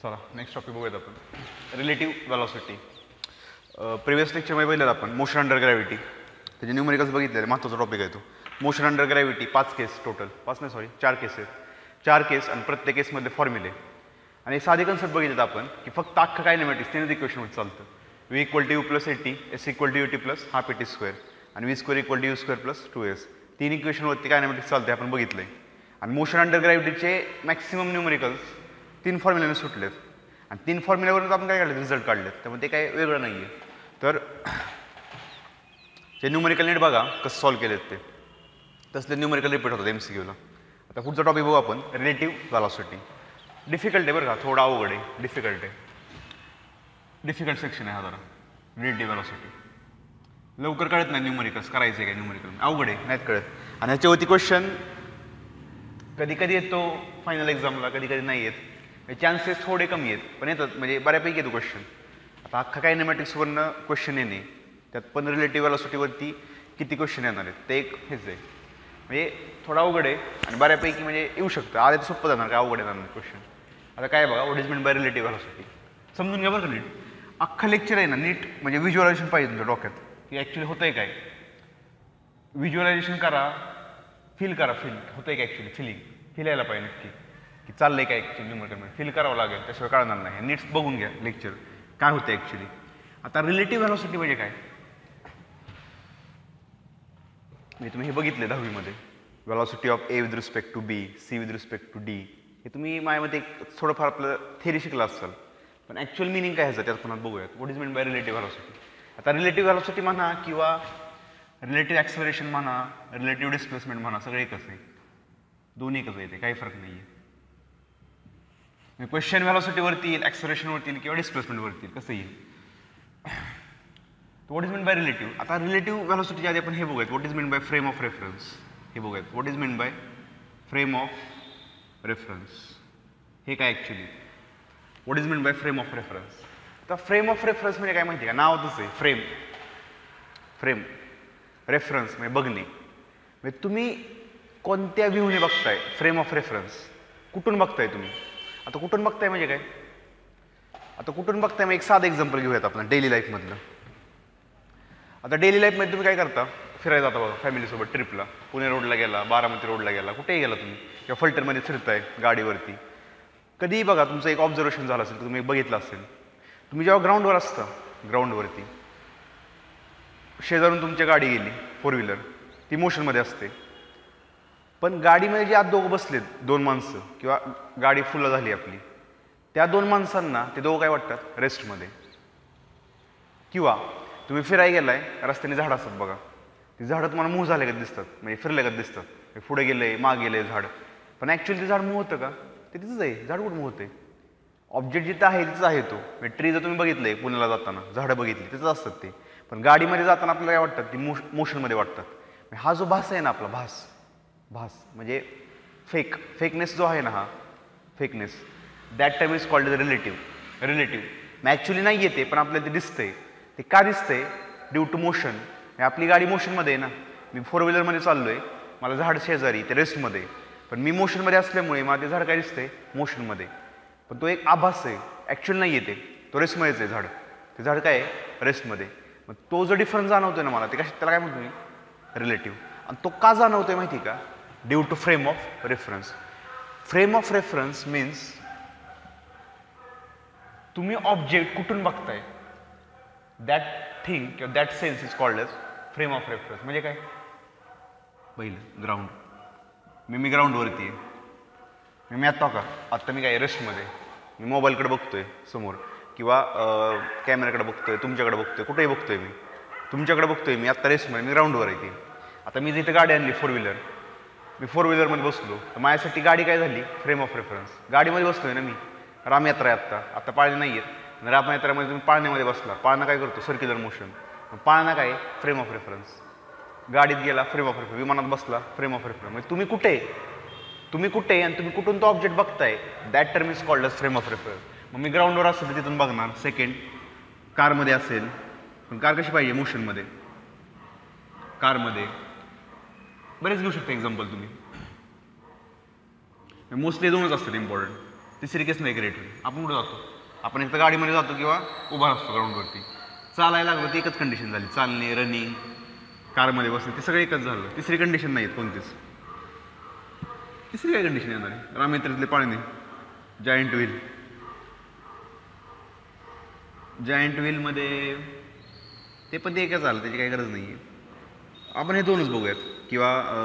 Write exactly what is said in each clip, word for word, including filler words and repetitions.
चला next topic बघूयात आपण रिलेटिव्ह व्हेलॉसिटी. प्रिव्हियस लेक्चरमध्ये बघितलं आपण मोशन अंडर ग्रॅव्हिटी, त्याचे न्यूमेरिकल्स बघितलेले, महत्त्वाचा टॉपिक आहे तो. मोशन अंडर ग्रॅव्हिटी पाच केस टोटल, पाच नाही सॉरी चार केस आहेत, चार केस आणि प्रत्येक केसमधले फॉर्म्युले आणि साधे कन्सेप्ट बघितलेत आपण की फक्त अख्खं कायनेमॅटिक्स तीनच इक्वेशनवर चालतं. V equal to u plus AT, S equal to u t plus half AT square आणि v square equal to u square plus two s. तीन इक्वेशनवरती कायनेमॅटिक्स चालते आपण बघितलंय. आणि मोशन अंडर ग्रॅव्हिटीचे मॅक्सिमम न्यूमेरिकल्स तीन फॉर्म्युल्याने सुटलेत आणि तीन फॉर्म्युल्यावरून आपण काय काढले रिझल्ट काढलेत, त्यामुळे ते काय वेगळं नाही आहे. तर जे न्यूमेरिकल नीट बघा कसं सॉल्व्ह केलेत ते, तसले न्यूमेरिकल रिपीट होतात एम सी क्यूला. आता पुढचा टॉपिक बघू आपण रिलेटिव्ह व्हेलॉसिटी. डिफिकल्ट आहे बरं का, थोडा अवघड आहे, डिफिकल्ट आहे, डिफिकल्ट सेक्शन आहे हा जरा. रिलेटिव्ह व्हेलॉसिटी लवकर कळत नाही, न्यूमेरिकल्स करायचं आहे काय न्यूमेरिकल अवघड आहे, नाहीत कळत. आणि ह्याच्यावरती क्वेश्चन कधी कधी येतो फायनल एक्झामला, कधी कधी नाही येत. चान्सेस थोडे कमी आहेत पण येतात, म्हणजे बऱ्यापैकी येतो क्वेश्चन. आता अख्खा कायनेमॅटिक्सवरनं क्वेश्चन येणे, त्यात पण रिलेटिव्ह व्हेलॉसिटीवरती किती क्वेश्चन येणार आहेत ते एक हेच आहे. म्हणजे थोडा अवघड आहे आणि बऱ्यापैकी म्हणजे येऊ शकतं. आले तर सोपं जाणार, काय अवघड येणार नाही क्वेश्चन. आता काय बघा, what is mean by relative velocity समजून घ्या बरं का नीट. अख्खा लेक्चर आहे ना नीट म्हणजे व्हिज्युअलायझेशन पाहिजे तुमच्या डोक्यात की ॲक्च्युली होतं आहे काय. व्हिज्युअलायझेशन करा, फील करा, फील होतं आहे का ॲक्च्युली, फिलिंग फील यायला पाहिजे नक्की की चाललंय काय ॲक्च्युली न्यूमेरिकलमध्ये, फील करावं लागेल, त्याशिवाय कळणार नाही. नीट बघून घ्या लेक्चर काय होतं ॲक्च्युली. आता रिलेटिव्ह व्हेलॉसिटी म्हणजे काय, म्हणजे तुम्ही हे बघितले दहावीमध्ये, velocity of A with respect to B, C with respect to D. हे तुम्ही माझ्यामध्ये एक थोडंफार आपलं थेरी शिकला असाल, पण ॲक्च्युअल मिनिंग काय ह्याचं त्यात पुन्हा बघूयात. What is mean by relative velocity. आता रिलेटिव्ह व्हेलॉसिटी म्हणा किंवा रिलेटिव्ह ॲक्सेलरेशन म्हणा, रिलेटिव्ह डिस्प्लेसमेंट म्हणा, सगळे एकच आहे, दोन्ही एकच आहे, ते काही फरक नाही आहे. क्वेश्चन व्हेलॉसिटीवरती येईल, ॲक्सेलरेशनवरती येईल किंवा डिस्प्लेसमेंटवरती येईल, कसं येईल. What is mean by relative. आता रिलेटिव्ह व्हेलॉसिटीच्या आधी आपण हे बघूयात, what is mean by frame of reference. हे बघूयात what is mean by frame of reference. हे काय actually, what is mean by frame of reference. तर फ्रेम ऑफ रेफरन्स म्हणजे काय माहिती आहे का, नाव तसं आहे फ्रेम. फ्रेम रेफरन्स म्हणजे बघणे, म्हणजे तुम्ही कोणत्या व्ह्यूने बघताय. फ्रेम ऑफ रेफरन्स कुठून बघताय तुम्ही. आता कुठून बघताय म्हणजे काय, आता कुठून बघताय मग एक साधं एक्झाम्पल घेऊयात आपण डेली लाईफमधलं. आता डेली लाईफमध्ये तुम्ही काय करता, फिरायला जाता बघा फॅमिलीसोबत ट्रिपला, पुणे रोडला गेला, बारामती रोडला गेला, कुठेही गेला तुम्ही किंवा फलटरमध्ये फिरताय गाडीवरती. कधीही बघा तुमचं एक ऑब्झर्वेशन झालं असेल, तुम्ही बघितलं असेल, तुम्ही जेव्हा ग्राउंडवर असता, ग्राउंडवरती शेजारून तुमची गाडी गेली फोर व्हीलर, ती मोशनमध्ये असते. पण गाडीमध्ये जे आत दोघं बसलेत, दोन माणसं किंवा गाडी फुल झाली आपली, त्या दोन माणसांना ते दोघं काय वाटतात रेस्टमध्ये. किंवा तुम्ही फिरायला गेलाय, रस्त्याने झाडं असतात बघा, ती झाडं तुम्हाला मूव्ह झाले का दिसतात, म्हणजे फिरले का दिसतात, पुढे गेले माग गेले झाड, पण ॲक्च्युअली ते झाड मूव्ह होतं का, ते तिथंच आहे, झाड कुठं मूव्ह होते. ऑब्जेक्ट जिथं आहे तिथंच आहे तो. म्हणजे ट्री जर तुम्ही बघितलंय पुण्याला जाताना, झाडं बघितली तिथंच असतात ते, पण गाडीमध्ये जाताना आपल्याला काय वाटतात, ती मोश मोशनमध्ये वाटतात. हा जो भास आहे ना आपला, भास भास म्हणजे फेक फेकनेस जो आहे ना, हा fakeness, that time is called the relative. Relative मग ॲक्च्युली नाही येते पण आपल्याला ते दिसतंय. ते का दिसतंय, ड्यू टू मोशन. आपली गाडी मोशनमध्ये आहे ना, मी फोर व्हीलरमध्ये चाललो आहे, मला झाड शेजारी ते रेस्टमध्ये, पण मी मोशनमध्ये असल्यामुळे मला ते झाड काय दिसतंय मोशनमध्ये, पण तो एक आभास आहे, ॲक्च्युअल नाही येते, तो रेस्टमध्येच आहे झाड. ते झाड काय आहे रेस्टमध्ये. मग तो जो डिफरन्स जाणवतोय ना मला, ते कशा त्याला काय म्हणतो मी रिलेटिव्ह. आणि तो का जाणवतोय माहिती का, due to frame of reference. Frame of reference means तुम्ही ऑब्जेक्ट कुठून बघताय, दॅट थिंग किंवा that sense is called as frame of reference. म्हणजे काय, पहिलं ग्राउंड, मी मी ग्राउंडवरती आहे, मी मी आत्ता का आत्ता मी काय रेस्टमध्ये, मी मोबाईलकडे बघतोय समोर किंवा कॅमेऱ्याकडे बघतोय, तुमच्याकडे बघतोय, कुठेही बघतोय, मी तुमच्याकडे बघतोय, मी आत्ता रेस्टमध्ये, मी ग्राउंडवर आहे. ती आता मी जिथे गाडी आणली फोर व्हीलर, मी फोर व्हीलरमध्ये बसलो, तर माझ्यासाठी गाडी काय झाली फ्रेम ऑफ रेफरन्स. गाडीमध्ये बसतोय ना मी, रामयात्रा आहे आत्ता, आत्ता पाळणे नाही आहेत, रामयात्रामध्ये तुम्ही पाळण्यामध्ये बसला, पाळणा काय करतो सर्क्युलर मोशन, पाळणा काय फ्रेम ऑफ रेफरन्स. गाडीत गेला फ्रेम ऑफ रेफरन्स, विमानात बसला फ्रेम ऑफ रेफरन्स. म्हणजे तुम्ही कुठे तुम्ही कुठे आणि तुम्ही कुठून तो ऑब्जेक्ट बघताय, that term is called as frame of reference. मग मी ग्राउंडवर असेल तर तिथून बघणार. सेकंड, कारमध्ये असेल, पण कार कशी पाहिजे मोशनमध्ये, कारमध्ये बरेच घेऊ शकता एक्झाम्पल तुम्ही, मोस्टली दोनच असतात इम्पॉर्टंट. तिसरी केस नेगेटिव्ह. आपण कुठे जातो? आपण एक तर गाडीमध्ये जातो किंवा उभा असतो ग्राउंडवरती. चालायला लागलो ती एकच कंडिशन झाली, चालणे, रनिंग, कारमध्ये बसणे, ते सगळं एकच झालं. तिसरी कंडिशन नाही आहेत कोणतीच. तिसरी काय कंडिशन येणार आहे? रामेत्रातले पाळणे, जायंट व्हील. जायंट व्हीलमध्ये ते पण ते एकच झालं, त्याची काही गरज नाही आहे. आपण हे दोनच बघूयात किंवा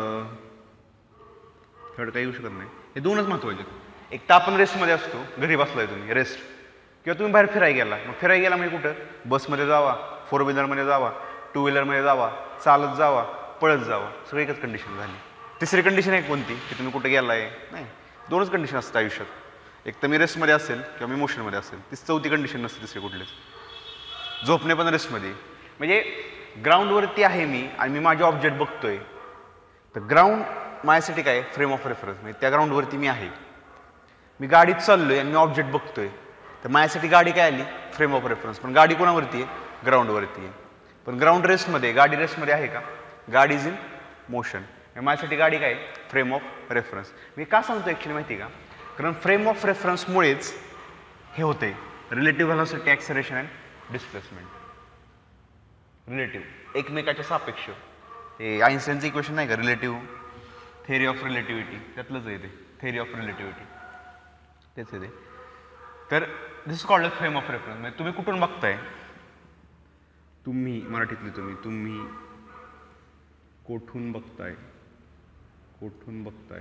थर्ड काही येऊ शकत नाही. हे दोनच महत्त्वाचे. एक तर आपण रेस्टमध्ये असतो, घरी बसलाय तुम्ही रेस्ट, किंवा तुम्ही बाहेर फिरायला गेला. मग फिरायला गेला म्हणजे कुठं? बसमध्ये जावा, फोर व्हीलरमध्ये जावा, टू व्हीलरमध्ये जावा, चालत जावा, पळत जावा, सगळी एकच कंडिशन झाली. तिसरी कंडिशन आहे कोणती? की तुम्ही कुठं गेला आहे? नाही, दोनच कंडिशन असतात आयुष्यात. एक तर मी रेस्टमध्ये असेल किंवा मी मोशनमध्ये असेल. ती चौथी कंडिशन नसते तिसरी कुठलीच. झोपणे पण रेस्टमध्ये. म्हणजे ग्राउंडवरती आहे मी आणि मी माझे ऑब्जेक्ट बघतोय, तर ग्राउंड माझ्यासाठी काय? Frame of reference. म्हणजे त्या ग्राउंडवरती मी आहे. मी गाडीत चाललोय आणि मी ऑब्जेक्ट बघतोय, तर माझ्यासाठी गाडी काय आली? Frame of reference. पण गाडी कोणावरती आहे? ग्राउंडवरती आहे. पण ग्राउंड रेस्टमध्ये, गाडी रेस्टमध्ये आहे का? गाडी इज इन मोशन. माझ्यासाठी गाडी काय? Frame of reference. मी का सांगतो ॲक्च्युली माहिती आहे का? कारण फ्रेम ऑफ रेफरन्समुळेच हे होते relative velocity, acceleration and displacement. Relative, एकमेकाच्या सापेक्ष. हे आइन्स्टाईनचं इक्वेशन नाही का? रिलेटिव्ह थेअरी ऑफ रिलेटिव्हिटी, त्यातलंच आहे ते. थेअरी ऑफ रिलेटिव्हिटी तेच आहे ते. तर this called frame of reference. म्हणजे तुम्ही कुठून बघताय? तुम्ही मराठीतले तुम्ही तुम्ही कोठून बघताय? कोठून बघताय?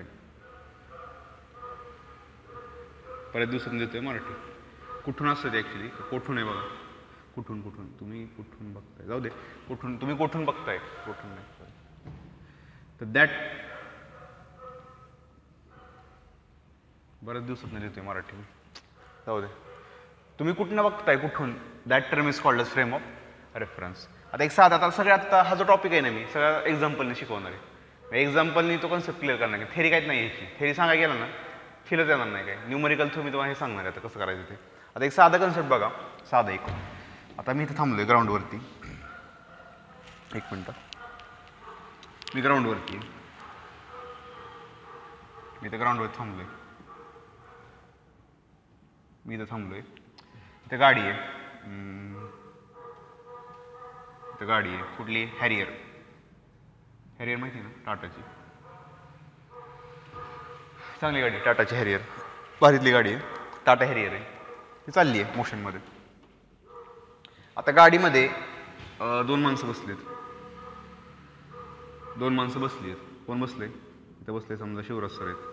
बऱ्याच दिवसांनी देतोय मराठी. कुठून असतं ते ॲक्च्युली? कोठून आहे बघा. कुठून कुठून तुम्ही कुठून बघताय? जाऊ दे, कुठून तुम्ही कोठून बघताय? कुठून नाही. तर दॅट बऱ्याच दिवसांनी देतोय मराठी. जाऊ दे, तुम्ही कुठून बघताय? कुठून? That term is called as frame of reference. आता एक साधा, आता सगळ्यात आता हा जो टॉपिक आहे ना, मी सगळ्या एक्झाम्पलने शिकवणार आहे. एक्झाम्पलनी तो कन्सेप्ट क्लिअर करणार आहे. थेरी काहीच नाही यायची. थेरी सांगायला गेला ना फिरत येणार नाही काय. न्यूमरिकल थ्रू मी तुम्हाला हे सांगणार आहे आता कसं करायचं ते. आता एक साधा कन्सेप्ट बघा, साधा एक. आता मी इथं थांबलोय ग्राउंडवरती. एक मिनटं, मी ग्राउंडवरती मी इथं ग्राउंडवरती थांबलोय. मी इथं थांबलोय. इथं गाडी आहे. इथं गाडी आहे. कुठली? हॅरियर. हॅरियर माहिती आहे ना? टाटाची. चांगली गाडी, टाटाची हॅरियर. भारीतली गाडी आहे, टाटा हॅरियर आहे. ती चालली आहे मोशनमध्ये. आता गाडीमध्ये दोन माणसं बसलेत. दोन माणसं बसली आहेत. कोण बसले? इथं बसले समजा शिवराज सर आहेत.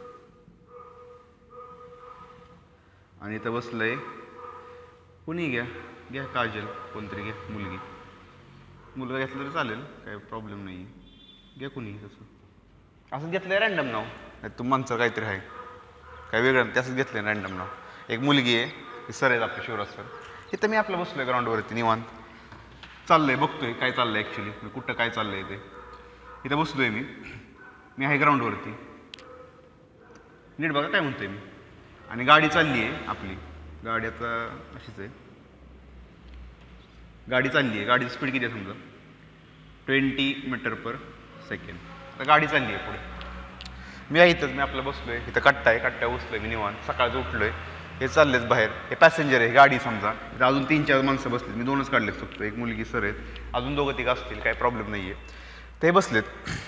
आणि इथं बसलंय कुणी, घ्या घ्या काजल, कोणतरी घ्या, मुलगी. मुलगा घेतलं तरी चालेल, काही प्रॉब्लेम नाही. घ्या कुणी तसं. असं घेतलंय रँडम नाव. नाही तुम माणसं काहीतरी आहे, काही वेगळं, त्यासंच घेतलंय रँडम नाव. एक मुलगी आहे, सर आहेत आपले शिवराज सर. इथं मी आपलं बसलोय ग्राउंडवरती निवांत. चाललंय, बघतोय काय चाललंय ॲक्च्युली, कुठं काय चाललंय ते. इथं बसलोय मी मी आहे ग्राउंडवरती. नीट बघा काय म्हणतोय मी. आणि गाडी चालली आहे आपली. गाडी आता अशीच आहे. गाडी चालली आहे. गाडीची स्पीड किती आहे समजा? Twenty metre per second. आता गाडी चालली आहे पुढे. मी आहे इथंच, मी आपलं बसलोय. इथं कट्टा आहे, कट्ट्या बसलोय मी निवांत. सकाळचं उठलोय. हे चाललेच बाहेर. हे पॅसेंजर आहे, गाडी समजा. इथं अजून तीन चार माणसं बसलीत. मी दोनच काढलेत फक्त. एक मुलगी सर आहेत, अजून दोघं तिघं असतील, काही प्रॉब्लेम नाही आहे. ते बसलेत.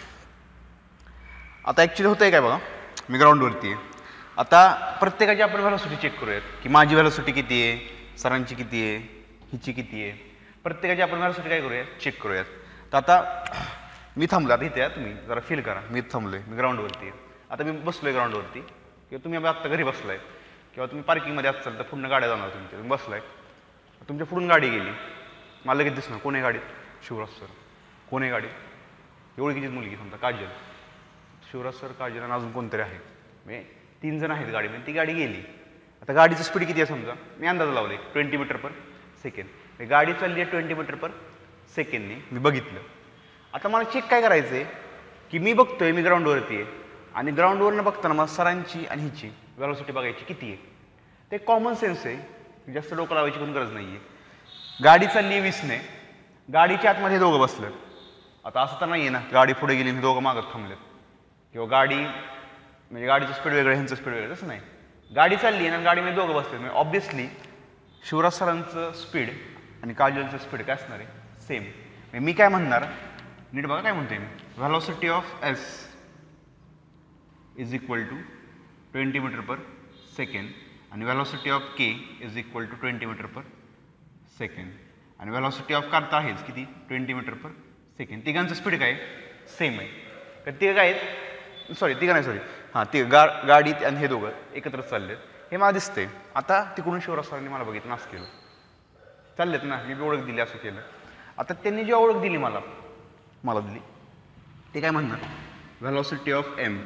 आता ॲक्च्युली होतंय काय बघा, मी ग्राउंडवरती आहे. आता प्रत्येकाची आपण व्हेलॉसिटी चेक करूयात की माझी व्हेलॉसिटी किती आहे, सरांची किती आहे, हिची किती आहे. प्रत्येकाची आपण व्हेलॉसिटी काय करूयात? चेक करूयात. तर आता मी थांबलो. आता इथे तुम्ही जरा फील करा, मी थांबलोय, मी ग्राउंडवरती आहे. आता मी बसलोय ग्राउंडवरती, किंवा तुम्ही आत्ता घरी बसलाय किंवा तुम्ही पार्किंगमध्ये असाल तर पुढून गाड्या जाणार तुमच्या. तुम्ही बसलाय, तुमच्या पुढून गाडी गेली. मला लगेच दिसणार कोण आहे गाडीत? शिवराज सर. कोण आहे गाडीत? ओळखीचीच मुलगी समजा, काजल. शिवराज सर, काजल आणि अजून कोणतरी आहे. म्हणजे तीन जण आहेत गाडीमध्ये. ती गाडी गेली. आता गाडीची स्पीड किती आहे समजा? मी अंदाज लावले ट्वेंटी मीटर पर सेकंड. गाडी चालली आहे ट्वेंटी मीटर पर सेकंडने. मी बघितलं. आता मला चेक काय करायचं आहे की मी बघतोय, मी ग्राउंडवरती आहे आणि ग्राउंडवरनं बघताना मला सरांची आणि हिची व्हेलॉसिटी बघायची किती आहे. ते कॉमन सेन्स आहे, जास्त डोकं लावायची पण गरज नाही आहे. गाडी चालली आहे वीसने, गाडीच्या आतमध्ये दोघं बसलं. आता असं तर नाही आहे ना गाडी पुढे गेली आणि दोघं मागत थांबलेत, किंवा गाडी म्हणजे गाडीचं स्पीड वेगळं ह्यांचं स्पीड वेगळं, तसं नाही. गाडी चालली आणि गाडीमध्ये दोघं बसले म्हणजे ऑब्व्हियसली शिवराज सरांचं स्पीड आणि काजलचं स्पीड काय असणार आहे सेम. मी काय म्हणणार नीट बघा काय म्हणते मी velocity of S is equal to twenty metre per second आणि velocity of K is equal to twenty metre per second आणि व्हेलॉसिटी ऑफ कार तर आहेच किती ट्वेंटी मीटर पर सेकंड. तिघांचं स्पीड काय सेम आहे कारण तिघं काय आहेत सॉरी तिघं नाही सॉरी हां ते गा गाडी आणि हे दोघं एकत्रच चाललेत हे मला दिसतंय. आता तिकडून शिवराज सरांनी मला बघितलं असं केलं चाललेत ना मी ओळख दिली असं केलं. आता त्यांनी जी ओळख दिली मला मला दिली ते काय म्हणणार व्हेलॉसिटी ऑफ एम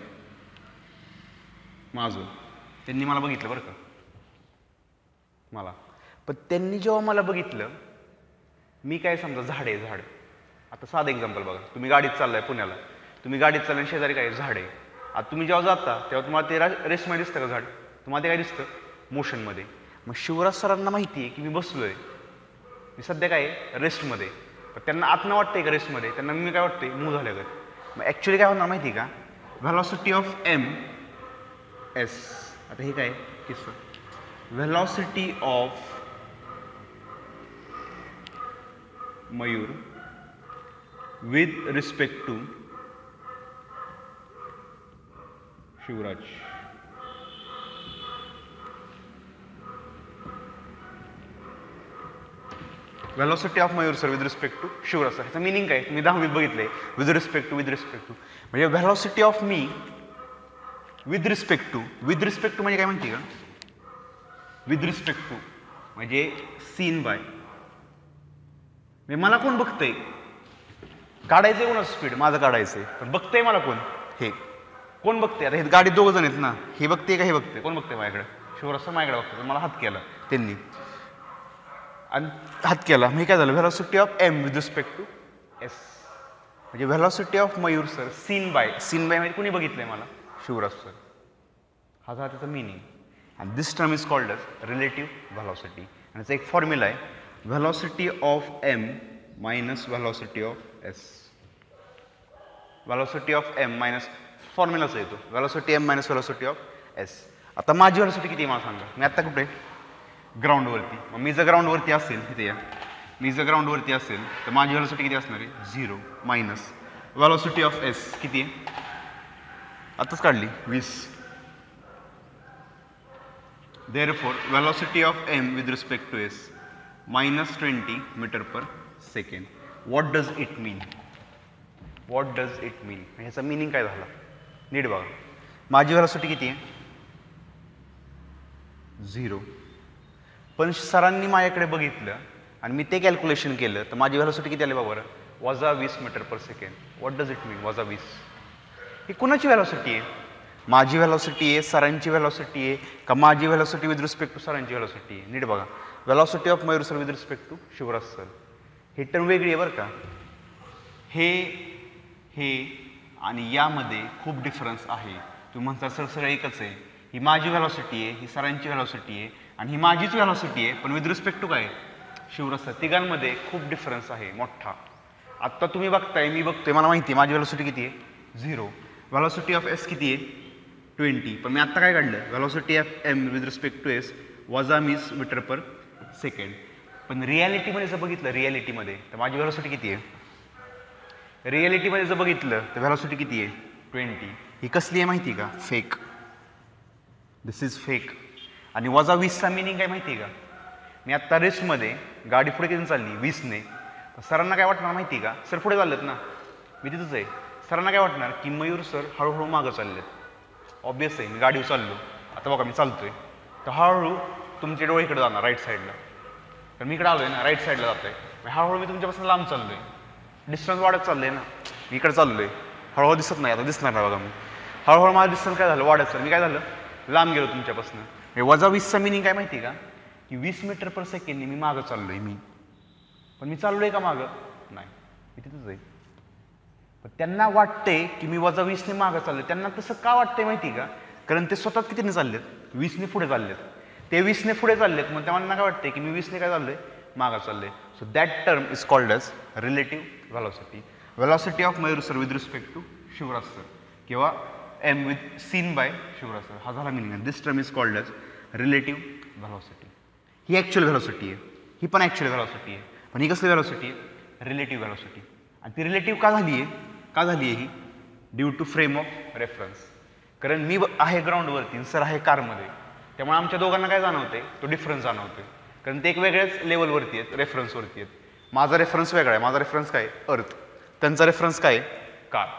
माझं त्यांनी मला बघितलं बरं का मला पण त्यांनी जेव्हा मला बघितलं मी काय समजा झाड आहे झाड. आता साधं एक्झाम्पल बघा तुम्ही गाडीत चाललाय पुण्याला तुम्ही गाडीत चाललाय शेजारी काय झाड आहे. आता तुम्ही जेव्हा जाता तेव्हा तुम्हाला ते रेस्टमध्ये दिसतं का झाड तुम्हाला ते काय दिसतं मोशनमध्ये. मग शिवराज सरांना माहिती आहे की मी बसलोय मी सध्या काय रेस्टमध्ये पण त्यांना आतनं वाटतंय का रेस्टमध्ये त्यांना मी काय वाटतंय मूव झालं का. मग ॲक्च्युली काय होणार माहिती आहे का व्हेलॉसिटी ऑफ एम एस आता हे काय किस्सा velocity of Mayur with respect to Shivraj velocity of Mayur sir with respect to Shivraj sir ह्याचं मिनिंग काय तुम्ही दहावीत बघितलंय with respect to with respect to म्हणजे व्हेलॉसिटी ऑफ मी with respect to with respect to म्हणजे काय म्हणते का विथ रिस्पेक्ट टू म्हणजे सीन बाय म्हणजे मला कोण बघतंय काढायचंय कोणाचं स्पीड माझं काढायचंय पण बघतंय मला कोण हे कोण बघते आता हे गाडी दोघं जण आहेत ना हे बघते का हे बघते कोण बघते माझ्याकडे शिवराज सर माझ्याकडे बघते मला हात केला त्यांनी आणि हात केला मग काय झालं velocity of M with respect to S म्हणजे velocity of Mayur sir seen by seen by म्हणजे कुणी बघितलंय मला शिवराज सर हा झाला त्याचा मिनिंग. आणि this term is called as relative velocity आणि त्याचा एक फॉर्म्युला आहे velocity of M minus velocity of S. Velocity of M minus फॉर्म्युलाच येतो velocity M minus velocity of S. आता माझी व्हेलॉसिटी किती मला सांगा मी आत्ता कुठे ग्राउंडवरती मग मी जर ग्राउंडवरती असेल तिथे या मी जर ग्राउंडवरती असेल तर माझी व्हेलॉसिटी किती असणार आहे zero minus velocity of S किती आहे आताच काढली वीस. Therefore velocity of M with respect to S minus twenty metre per second. What does it mean what does it mean ह्याचा मिनिंग काय झाला नीट बघा माझी व्हेलॉसिटी किती आहे झिरो पण सरांनी माझ्याकडे बघितलं आणि मी ते कॅल्क्युलेशन केलं तर माझी व्हेलॉसिटी किती आली बाबा वजा वीस metre per second. What does it mean वजा वीस ही कुणाची व्हेलॉसिटी आहे माझी व्हेलॉसिटी आहे सरांची व्हेलॉसिटी आहे का माझी व्हेलॉसिटी विथ रिस्पेक्ट टू सरांची व्हेलॉसिटी आहे. नीट बघा velocity of Mayur sir with respect to Shivraj sir ही टर्म वेगळी आहे बरं का. हे हे आणि यामध्ये खूप डिफरन्स आहे. तुम्ही म्हणता सर सर एकच आहे ही माझी व्हेलॉसिटी आहे ही सरांची व्हेलॉसिटी आहे आणि ही माझीच व्हेलॉसिटी आहे पण विथ रिस्पेक्ट टू काय शिवराज सर तिघांमध्ये खूप डिफरन्स आहे मोठा. आत्ता तुम्ही बघताय मी बघतोय मला माहिती आहे माझी व्हेलॉसिटी किती आहे झिरो व्हेलॉसिटी ऑफ एस किती आहे ट्वेंटी पण मी आत्ता काय काढलं velocity of M with respect to S वजा वीस मीटर पर सेकंड. पण रियालिटीमध्ये जर बघितलं रियालिटीमध्ये तर माझी व्हेलॉसिटी किती आहे रियालिटीमध्ये जर बघितलं तर व्हेलॉसिटी किती आहे ट्वेंटी. ही कसली आहे माहिती आहे का फेक दिस इज फेक. आणि वजा वीसचा मिनिंग काय माहिती आहे का मी आत्ता रेस्टमध्ये गाडी पुढे किती चालली वीसने तर सरांना काय वाटणार माहिती आहे का सर पुढे चाललेत ना मी तिथंच आहे सरांना काय वाटणार की मयूर सर हळूहळू मागं चाललेत. ऑब्वियस आहे मी गाडीवर चाललो आता बघा मी चालतोय तर हळूहळू तुमचे डोळे इकडे जाणार राईट साईडला तर मी इकडे आलो आहे ना राईट साईडला जातो आहे हळूहळू मी तुमच्यापासून लांब चाललो आहे डिस्टन्स वाढत चाललं आहे ना मी इकडे चाललो आहे हळूहळू दिसत नाही आता दिसणार नाही बघा मी हळूहळू माझं डिस्टन्स काय झालं वाढत चाललं मी काय झालं लांब गेलो तुमच्यापासून. हे वजा वीसचा मिनिंग काय माहिती आहे का की वीस मीटर पर सेकंडने मी मागं चाललो आहे मी पण मी चाललो आहे का मागं नाही मी तिथंच आहे. पण त्यांना वाटतंय की मी वजा वीसने मागं चाललोय त्यांना तसं का वाटतंय माहिती का कारण ते स्वतः कितीने चाललेत वीसने पुढे चाललेत ते वीसने पुढे चाललेत मग त्यांना काय वाटतंय की मी वीसने काय चाललोय मागं चाललोय. So that term is called as relative velocity. Velocity of Mayur sir with respect to Shivraj sir किंवा एम विथ सीन बाय शुगर सर, हा झाला meaning. This term is called as relative velocity. ही ॲक्च्युअल व्हेलॉसिटी आहे, ही पण ॲक्च्युअल व्हेलॉसिटी आहे, पण ही कसली व्हेलॉसिटी आहे? Relative velocity. आणि ती रिलेटिव्ह का झाली आहे? का झाली आहे ही? Due to frame of reference. कारण मी आहे ग्राउंडवरती, सर आहे कारमध्ये, त्यामुळे आमच्या दोघांना काय जाणवते? तो डिफरन्स जाणवते. कारण ते एक वेगळ्याच लेवलवरती आहेत, रेफरन्सवरती आहेत. माझा रेफरन्स वेगळा आहे, माझा रेफरन्स काय? अर्थ. त्यांचा रेफरन्स काय? कार.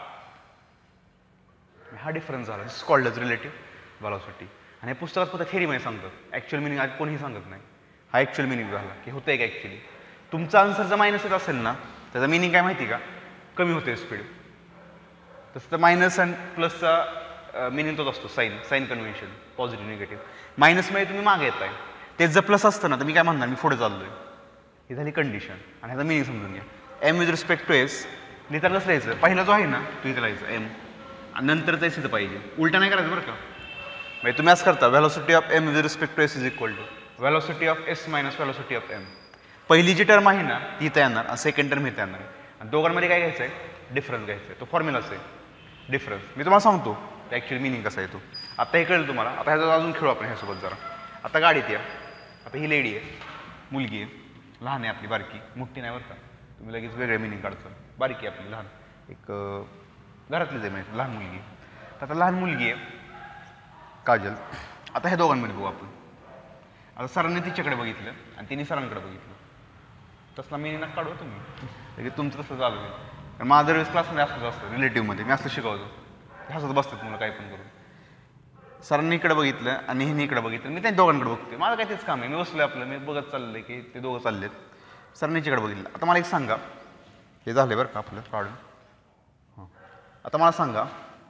हा डिफरन्स झाला. This called as relative velocity. आणि हे पुस्तकात फक्त थेरीमध्ये सांगतात, ॲक्च्युअल मिनिंग आज कोणीही सांगत नाही. हा ॲक्च्युअल मिनिंग झाला की होतं एक ॲक्च्युली. तुमचा आन्सर जर मायनस येत असेल ना, त्याचा मिनिंग काय माहिती का? कमी होते स्पीड. तसं तर मायनस आणि प्लसचा मिनिंग तोच असतो, sign sign convention, positive negative. मायनसमध्ये तुम्ही मागे येत आहे, तेच जर प्लस असतं ना तर मी काय म्हणणार? मी पुढे चाललो आहे. ही झाली कंडिशन. आणि ह्याचा मिनिंग समजून घ्या. M with respect to S लिहिताना कसं लिहायचं? पहिला जो आहे ना तो इथं लिहायचं एम, आणि नंतरचं एस इथं पाहिजे. उलटा नाही करायचं बरं का. म्हणजे तुम्ही असं करता, velocity of M with respect to S is equal to velocity of S minus velocity of M. पहिली जी टर्म आहे ना ती इथं येणार आणि सेकंड टर्म इथं येणार. आणि दोघांमध्ये काय घ्यायचं आहे? डिफरन्स घ्यायचा आहे. तो फॉर्म्युलाच आहे डिफरन्स. मी तुम्हाला सांगतो ॲक्च्युअली मिनिंग कसा आहे तो. आता हे कळेल तुम्हाला. आता ह्याचा अजून खेळू आपण ह्यासोबत जरा. आता गाडीत या. आता ही लेडी आहे, मुलगी आहे, लहान आहे आपली, बारकी, मोठी नाही बरं का. तुम्ही लगेच वेगळे मिनिंग काढता. बारकी आपली लहान, एक घरातलीच आहे माहिती, लहान मुलगी. तर आता लहान मुलगी आहे काजल. आता ह्या दोघांमध्ये बघू आपण. आता सरांनी तिच्याकडे बघितलं आणि तिने सरांकडे बघितलं. तसला मिनिंग नका काढू तुम्ही, तुमचं तसं चालू आहे. कारण माझं वेळेस क्लासमध्ये असंच असतं, रिलेटिव्हमध्ये मी असं शिकवतो. हसत बसतात मुलं काय पण करून. सरांनी इकडे बघितलं आणि हिने इकडे बघितलं, मी त्या दोघांकडे बघतोय. माझं काय तेच काम आहे, मी बसलोय आपलं, मी बघत चाललंय की ते दोघं चाललेत. सरांनी इकडे बघितलं. आता मला एक सांगा, हे झालं बरं का आपलं काढून. हां, आता मला सांगा,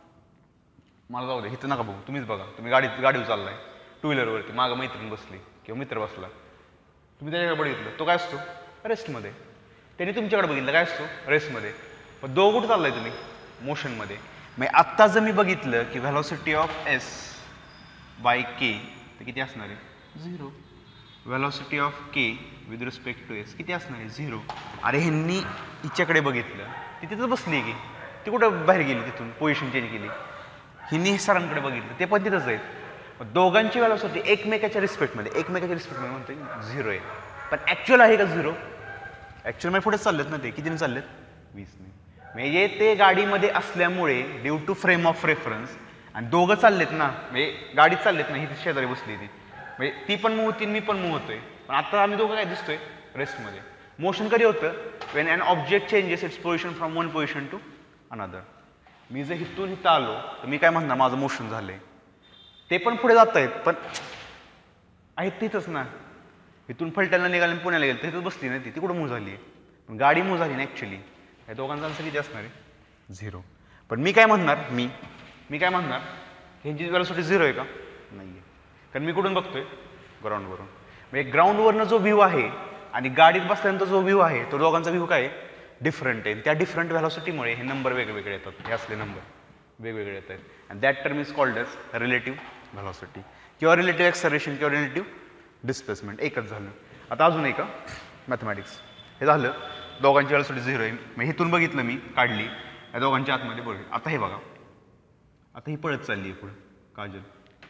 मला जाऊ दे, इथं नका बघू, तुम्हीच बघा. तुम्ही गाडीत गाडीवर चाललाय, टू व्हीलरवरती, मागं मैत्रीण बसली किंवा मित्र बसला, तुम्ही त्याच्याकडे बघितलं, तो काय असतो? रेस्टमध्ये. त्यांनी तुमच्याकडे बघितलं, काय असतो? रेस्टमध्ये. पण दोघं कुठं चाललाय तुम्ही? मोशनमध्ये. मग आत्ता जर मी बघितलं की velocity of S by K तर किती असणार आहे? Zero. Velocity of K with respect to S किती असणार आहे? झिरो. अरे ह्यांनी हिच्याकडे बघितलं, ती तिथंच बसली की ती कुठं बाहेर गेली, तिथून पोझिशन चेंज केली. हिनी सरांकडे बघितलं, ते पण तिथंच आहेत. दोघांची व्हेलॉसिटी एकमेकाच्या रिस्पेक्टमध्ये एकमेकाच्या रिस्पेक्टमध्ये म्हणतो झिरो आहे. पण ॲक्च्युअल आहे का झिरो? ॲक्च्युअल मध्ये पुढेच चाललेत ना ते. कितीने चाललेत? वीसने. म्हणजे ते गाडीमध्ये असल्यामुळे due to frame of reference आणि दोघं चाललेत ना, म्हणजे गाडीत चाललेत ना, ही शेजारी बसली ती, म्हणजे ती पण मूव होती, मी पण मूव होतोय. पण आता आम्ही दोघं काय दिसतोय? रेस्टमध्ये. मोशन कधी होतं? When an object changes its position from one position to another. मी जर इथून इथं आलो तर मी काय म्हणणार? माझं मोशन झालंय. ते पण पुढे जात आहेत, पण आहेत तिथंच ना. इथून फलटणला निघाले पुण्याला गेलं, तिथंच बसली ना ती, ती कुठं मूव झाली आहे? पण गाडी मूव झाली ना ॲक्च्युली. या दोघांचा आन्सर किती असणार आहे? झिरो. पण मी काय म्हणणार? मी मी काय म्हणणार? ह्यांची व्हेलॉसिटी झिरो आहे का? नाही आहे. कारण मी कुठून बघतोय? ग्राउंडवरून. म्हणजे ग्राउंडवरनं जो व्ह्यू आहे आणि गाडीत बसल्यानंतर जो व्ह्यू आहे तो दोघांचा व्ह्यू काय आहे? डिफरंट आहे. त्या डिफरंट व्हेलॉसिटीमुळे हे नंबर वेगवेगळे येतात. हे असले नंबर वेगवेगळे येत आहेत. And that term is called as relative velocity किंवा रिलेटिव्ह एक्सलरेशन किंवा रिलेटिव्ह डिस्प्लेसमेंट. एकच झालं. आता अजून एक मॅथमॅटिक्स. हे झालं दोघांची व्हेलॉसिटी झिरो आहे. मग इथून बघितलं मी, काढली, या दोघांच्या आतमध्ये बघितलं. आता हे बघा, आता ही पळत चालली आहे पुढे Kajal.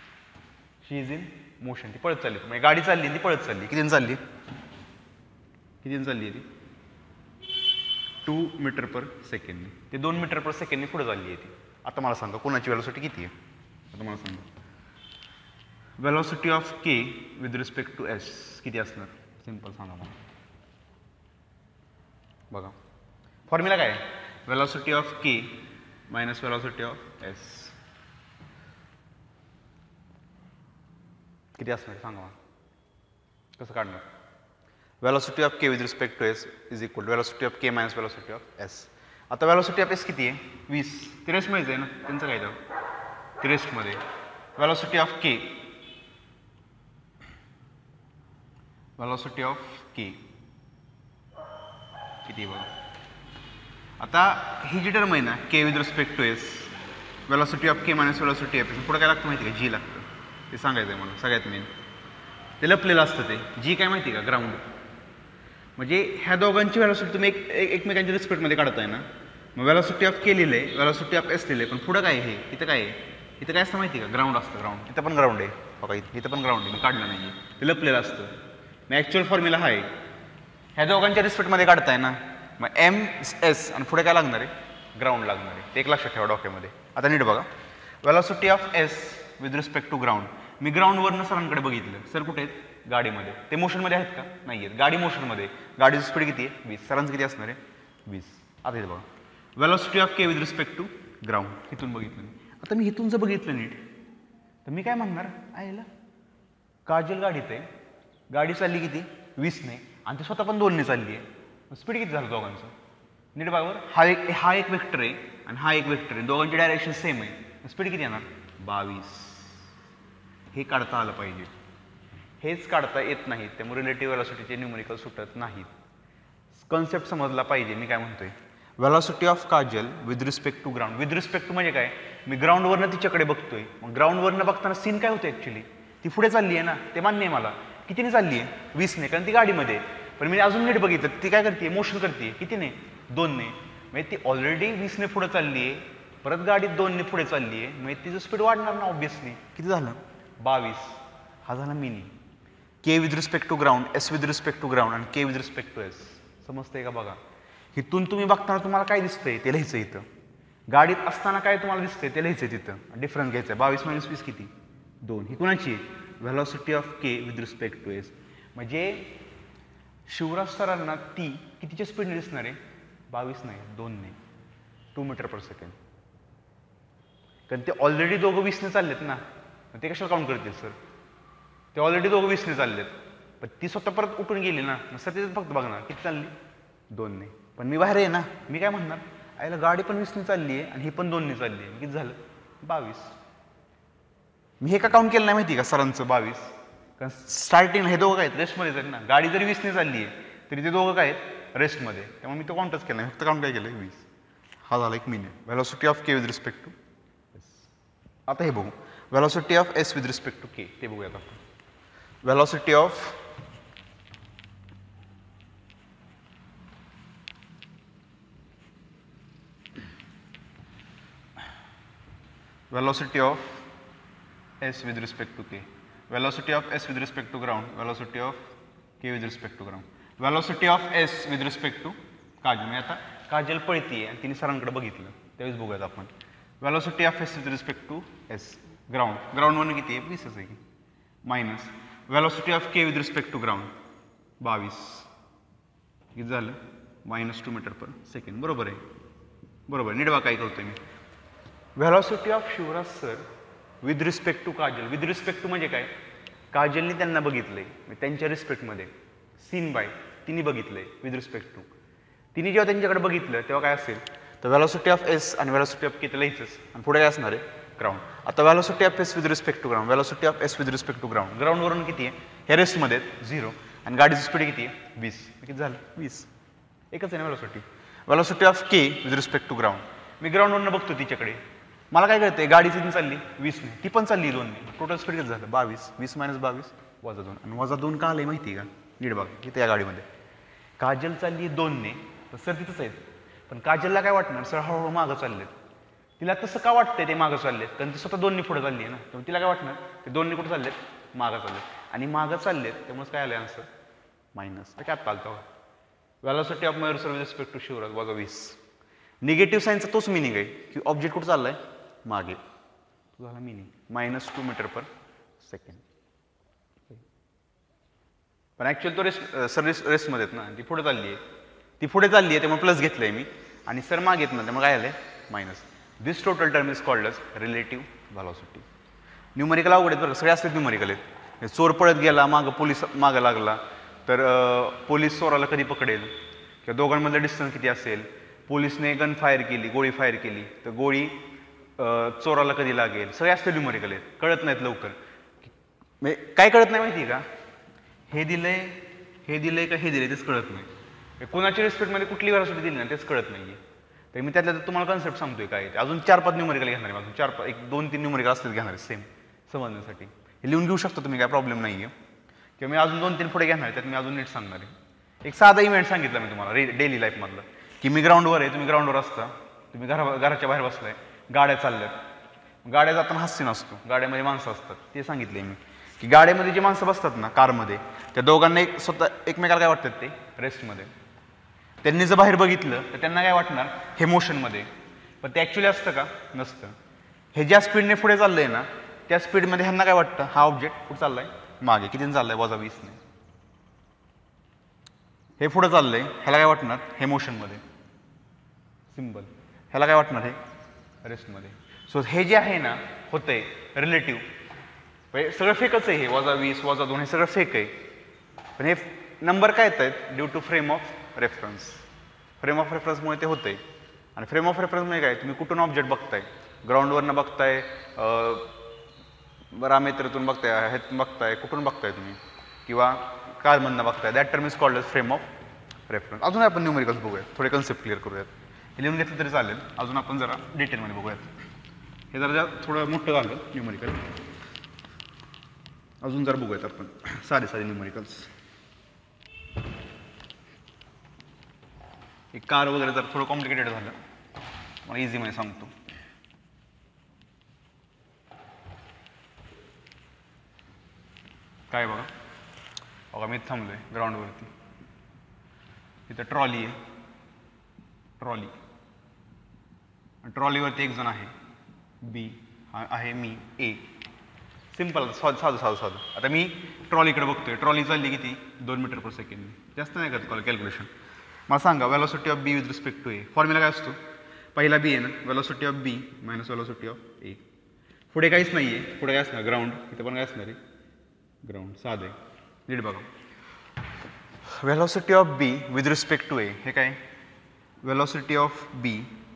She is in motion. ती पळत चालली, म्हणजे गाडी चालली ती पळत चालली. कितीने चालली? कितीने चालली आहे ती? टू मीटर पर सेकंडने. ते दोन मीटर पर सेकंडने पुढे चालली आहे ती. आता मला सांगा कोणाची व्हेलॉसिटी किती आहे? आता मला सांगा velocity of K with respect to S किती असणार? सिंपल सांगा मला. बघा फॉर्म्युला काय आहे? Velocity of K minus velocity of S किती असणार सांगा मला. कसं काढणार? Velocity of K with respect to S is equal to velocity of K minus velocity of S. आता व्हेलॉसिटी ऑफ एस किती आहे? वीस. ती रेस्टमध्येच आहे ना, त्यांचं काय जाऊ ती रेस्टमध्ये. Velocity of K velocity of K किती बघा. आता ही जी टर्म आहे ना K with respect to S, velocity of K minus velocity of S, पुढे काय लागतं माहिती आहे का? जी लागतं. ते सांगायचं आहे मला सगळ्यात मेन. ते लपलेलं असतं ते. जी काय माहिती आहे का? ग्राउंड. म्हणजे ह्या दोघांची व्हेलॉसिटी तुम्ही एक एकमेकांच्या रिस्पेक्टमध्ये काढताय ना, मग व्हेलॉसिटी ऑफ के लिहिलंय, व्हेलॉसिटी ऑफ एस लिहिलंय, पण पुढं काय आहे? इथं काय आहे? इथं काय असतं माहिती आहे का? ग्राउंड असतं. ग्राउंड इथं पण ग्राउंड आहे बघा, इथं इथं पण ग्राउंड आहे, मी काढलं नाही आहे, ते लपलेलं असतं. मग ॲक्च्युअल फॉर्म्युला हा आहे, ह्या दोघांच्या रिस्पेक्टमध्ये काढताय ना, मग एम एस आणि पुढे काय लागणार आहे? ग्राउंड लागणार आहे. ते एक लक्षात ठेवा डोक्यामध्ये. आता नीट बघा, velocity of S with respect to ground. मी ग्राउंडवरनं सरांकडे बघितलं, सर कुठे आहेत? गाडीमध्ये. ते मोशनमध्ये आहेत का? नाही आहेत. गाडी मोशनमध्ये. गाडीची स्पीड किती आहे? वीस. सरांचं किती असणार आहे? वीस. आता इथे बघा, velocity of K with respect to ground इथून बघितलं मी. आता मी इथून जर बघितलं नीट, तर मी काय म्हणणार आयला, काजल गाडीत आहे, गाडी चालली किती? वीस ने, आणि ती स्वतः पण दोनने चालली आहे. स्पीड किती झालं दोघांचं? नीट बघा, हा एक हा एक वेक्टर आहे आणि हा एक वेक्टर आहे, दोघांची डायरेक्शन सेम आहे. स्पीड किती येणार? बावीस. हे काढता आलं पाहिजे. हेच काढता येत नाहीत, त्यामुळे रिलेटिव्ह व्हेलॉसिटीचे न्यूमेरिकल सुटत नाहीत. कन्सेप्ट समजला पाहिजे मी काय म्हणतोय. Velocity of Kajal with respect to ground. With respect to म्हणजे काय? मी ग्राउंडवरनं तिच्याकडे बघतोय, मग ग्राउंडवरनं बघताना सीन काय होतं ॲक्च्युली? ती पुढे चालली आहे ना, ते मान्य आहे मला. कितीने चालली आहे? वीसने, कारण ती गाडीमध्ये. पण मी अजून नीट बघितलं, ती काय करते? मोशन करते. कितीने? दोनने. म्हणजे ती ऑलरेडी वीसने पुढे चालली आहे, परत गाडीत दोनने पुढे चालली आहे, म्हणजे तिचं स्पीड वाढणार ना ऑब्व्हियसली. किती झालं? बावीस. हा झाला मिनी. K with respect to ground, S with respect to ground आणि K with respect to S. समजतंय का? बघा, इथून तुम्ही बघताना तुम्हाला काय दिसतंय ते लिहायचं इथं. गाडीत असताना काय तुम्हाला दिसतंय ते लिहायचंय तिथं. डिफरन्स घ्यायचा. बावीस मायनस वीस किती? दोन. ही कुणाची? Velocity of K with respect to S. म्हणजे शिवराज सरांना ती कितीच्या स्पीडने दिसणार आहे? बावीस नाही, दोनने. Two metre per second. कारण ते ऑलरेडी दोघं वीसने चाललेत ना, ते कशाला काउंट करतील सर? ते ऑलरेडी दोघं वीसने चाललेत, पण ती स्वतः परत उठून गेली ना, सर तिथे फक्त बघणार किती चालली? दोनने. पण मी बाहेर आहे ना, मी काय म्हणणार? आईला गाडी पण वीसने चालली आहे आणि ही पण दोनने चालली आहे, किती झालं? बावीस. मी हे का काउंट केलं नाही माहिती का सरांचं बावीस? कारण स्टार्टिंग हे दोघं काय आहेत? रेस्टमध्येच आहेत ना. गाडी जरी वीसने चालली आहे तरी ते दोघं काय आहेत? रेस्टमध्ये. त्यामुळे मी तो काउंटच केला नाही, फक्त काउंट काय केलं? वीस. हा झाला एक minute. Velocity of K with respect to S. आता हे बघू, velocity of S with respect to K ते बघूयात आपण. Velocity of velocity of s with respect to k, velocity of s with respect to ground, velocity of k with respect to ground, velocity of s with respect to Kajal. मी आता काजल पळतीये आणि तिने सरांकडे बघितलं त्यावेळेस बघूयात आपण. velocity of s with respect to s ground. ग्राउंडवरनं किती आहे? वीसच आहे की. Minus velocity of k with respect to ground बावीस. किती झालं? Minus two metre per second. बरोबर आहे, बरोबर. नीट बघा काय करतोय मी. Velocity of Shivraj sir with respect to Kajal. With respect to म्हणजे काय? काजलनी त्यांना बघितलंय, त्यांच्या रिस्पेक्टमध्ये. सीन बाय तिने बघितलंय विथ रिस्पेक्ट टू. तिने जेव्हा त्यांच्याकडे बघितलं तेव्हा काय असेल? तर व्हेलॉसिटी ऑफ एस आणि व्हेलॉसिटी ऑफ के ते लिहायचंच आणि पुढे काय असणार आहे? ग्राउंड. आता velocity of S with respect to ground, velocity of S with respect to ground. ग्राउंडवरून किती आहे? ह्या रेस्टमध्ये झिरो आणि गाडीची स्पीड किती आहे? वीस. किती झालं? वीस. एकच आहे ना velocity. Velocity of K with respect to ground. मी ग्राउंडवरनं बघतो तिच्याकडे, मला काय कळतंय? गाडी किती चालली? वीसने. ती पण चालली दोनने. टोटल स्पीड किती झालं? बावीस. वीस मायनस बावीस वजा दोन. आणि वजा दोन का आलंय माहिती आहे का? नीट बघा किती या गाडीमध्ये. काजल चालली दोनने, तर सर तिथंच आहेत, पण काजलला काय वाटणार? सर हळूहळू मागं चाललेत. तिला तसं का वाटतंय ते मागं चाललेत? कारण ती स्वतः दोन्ही पुढे चालली आहे ना, त्यामुळे तिला काय वाटणार? ते दोन्ही कुठे चाललेत? मागं चाललेत. आणि मागं चाललेत त्यामुळेच काय आलं आन्सर? मायनस. तर काय चालतं? Velocity of Mayur sir with respect to Shivraj वजा वीस. निगेटिव्ह साईनचा तोच मिनिंग आहे की ऑब्जेक्ट कुठं चाललाय? मागे. तो झाला meaning. Minus two metre per second. पण ऍक्च्युअली तो रेस्ट सर रेस्ट रेस्टमध्ये आहेत ना, ती पुढे चालली आहे. ती पुढे चालली आहे त्यामुळे प्लस घेतलंय मी, आणि सर मागे येत ना त्यामुळे काय आलंय? Minus. This total term is called as relative velocity. Numerical अवघड आहेत बरं, सगळे असलेत न्यूमेरिकल आहेत. चोर पळत गेला, मागं पोलीस मागं लागला, तर पोलीस चोराला कधी पकडेल, किंवा दोघांमधलं डिस्टन्स किती असेल, पोलिसने गन फायर केली, गोळी फायर केली, तर गोळी चोराला कधी लागेल, सगळे असले न्यूमेरिकल आहेत. कळत नाहीत लवकर. म्हणजे काय कळत नाही माहिती आहे का? हे दिलंय, हे दिलंय का हे दिलंय तेच कळत नाही. कोणाच्या रिस्पेक्टमध्ये कुठली व्हेलॉसिटी दिली ना तेच कळत नाहीये. तर मी त्यातल्या तुम्हाला कन्सेप्ट सांगतोय काय ते. अजून चार पाच न्यूमेरिकल घेणार आहे, अजून चार पाच एक दोन तीन न्यूमेरिकल असतील घेणार आहे सेम समजण्यासाठी. हे लिहून घेऊ शकतो तुम्ही, काय प्रॉब्लेम नाही आहे. किंवा मी अजून दोन तीन पुढे घेणार आहे, त्यात मी अजून नीट सांगणार आहे. एक साधा इव्हेंट सांगितला मी तुम्हाला डेली लाईफमधलं. की मी ग्राउंडवर आहे, तुम्ही ग्राउंडवर असता, तुम्ही घरा घराच्या बाहेर बसलाय, गाड्या चालल्यात, गाड्या जाताना हास्य नसतो, गाड्यामध्ये माणसं असतात, ते सांगितले मी की गाड्यामध्ये जी माणसं बसतात ना कारमध्ये, त्या दोघांना एक स्वतः एकमेकाला काय वाटतात ते रेस्टमध्ये. त्यांनी जर बाहेर बघितलं तर त्यांना काय वाटणार हे मोशनमध्ये, पण ते ॲक्च्युली असतं का नसतं. हे ज्या स्पीडने पुढे चाललंय ना त्या स्पीडमध्ये ह्यांना काय वाटतं हा ऑब्जेक्ट कुठं चाललाय मागे, कितीने चाललाय वजा वीसने. हे पुढे चाललंय ह्याला काय वाटणार हे मोशनमध्ये सिम्बल, ह्याला काय वाटणार हे रेस्टमध्ये. सो हे जे आहे ना होतंय रिलेटिव्ह, म्हणजे सगळं फेकच आहे, हे वजा वीस वजा दोन हे सगळं फेक आहे, पण हे नंबर काय येत आहेत due to frame of reference. Frame of रेफरन्समुळे ते होतंय. आणि फ्रेम ऑफ रेफरन्समुळे काय तुम्ही कुठून ऑब्जेक्ट बघताय, ग्राउंडवरनं बघताय, रामेत्रतून बघताय, ह्यातून बघताय, कुठून बघताय तुम्ही, किंवा कारमधनं बघताय, that term is called as frame of reference. अजून आपण न्यूमेरिकल्स बघूयात, थोडे कन्सेप्ट क्लिअर करूयात. हे लिहून घेतलं तरी चालेल, अजून आपण जरा डिटेलमध्ये बघूयात. हे जरा थोडं मोठं झालं न्यूमेरिकल, अजून जरा बघूयात आपण साधे साधे न्यूमेरिकल्स. एक कार वगैरे जर थोडं कॉम्प्लिकेटेड झालं मला इझीमध्ये सांगतो. काय बघा बघा मी थांबलोय ग्राउंडवरती, इथं ट्रॉली आहे, ट्रॉली, ट्रॉलीवरती एक जण आहे बी, हा आहे मी ए. सिम्पल साधं साधं साधं साधं. आता मी ट्रॉलीकडे बघतोय, ट्रॉली चालली किती दोन मीटर पर सेकंड, जास्त नाही करत कॅल्क्युलेशन. मला सांगा velocity of B with respect to A, formula काय असतो, पहिला बी आहे ना, velocity of B minus velocity of A. पुढे काहीच नाही आहे, पुढे काय असणार ग्राउंड, इथे पण काय असणार आहे ग्राउंड, साधं आहे. नीट बघा velocity of B with respect to A, हे काय velocity of B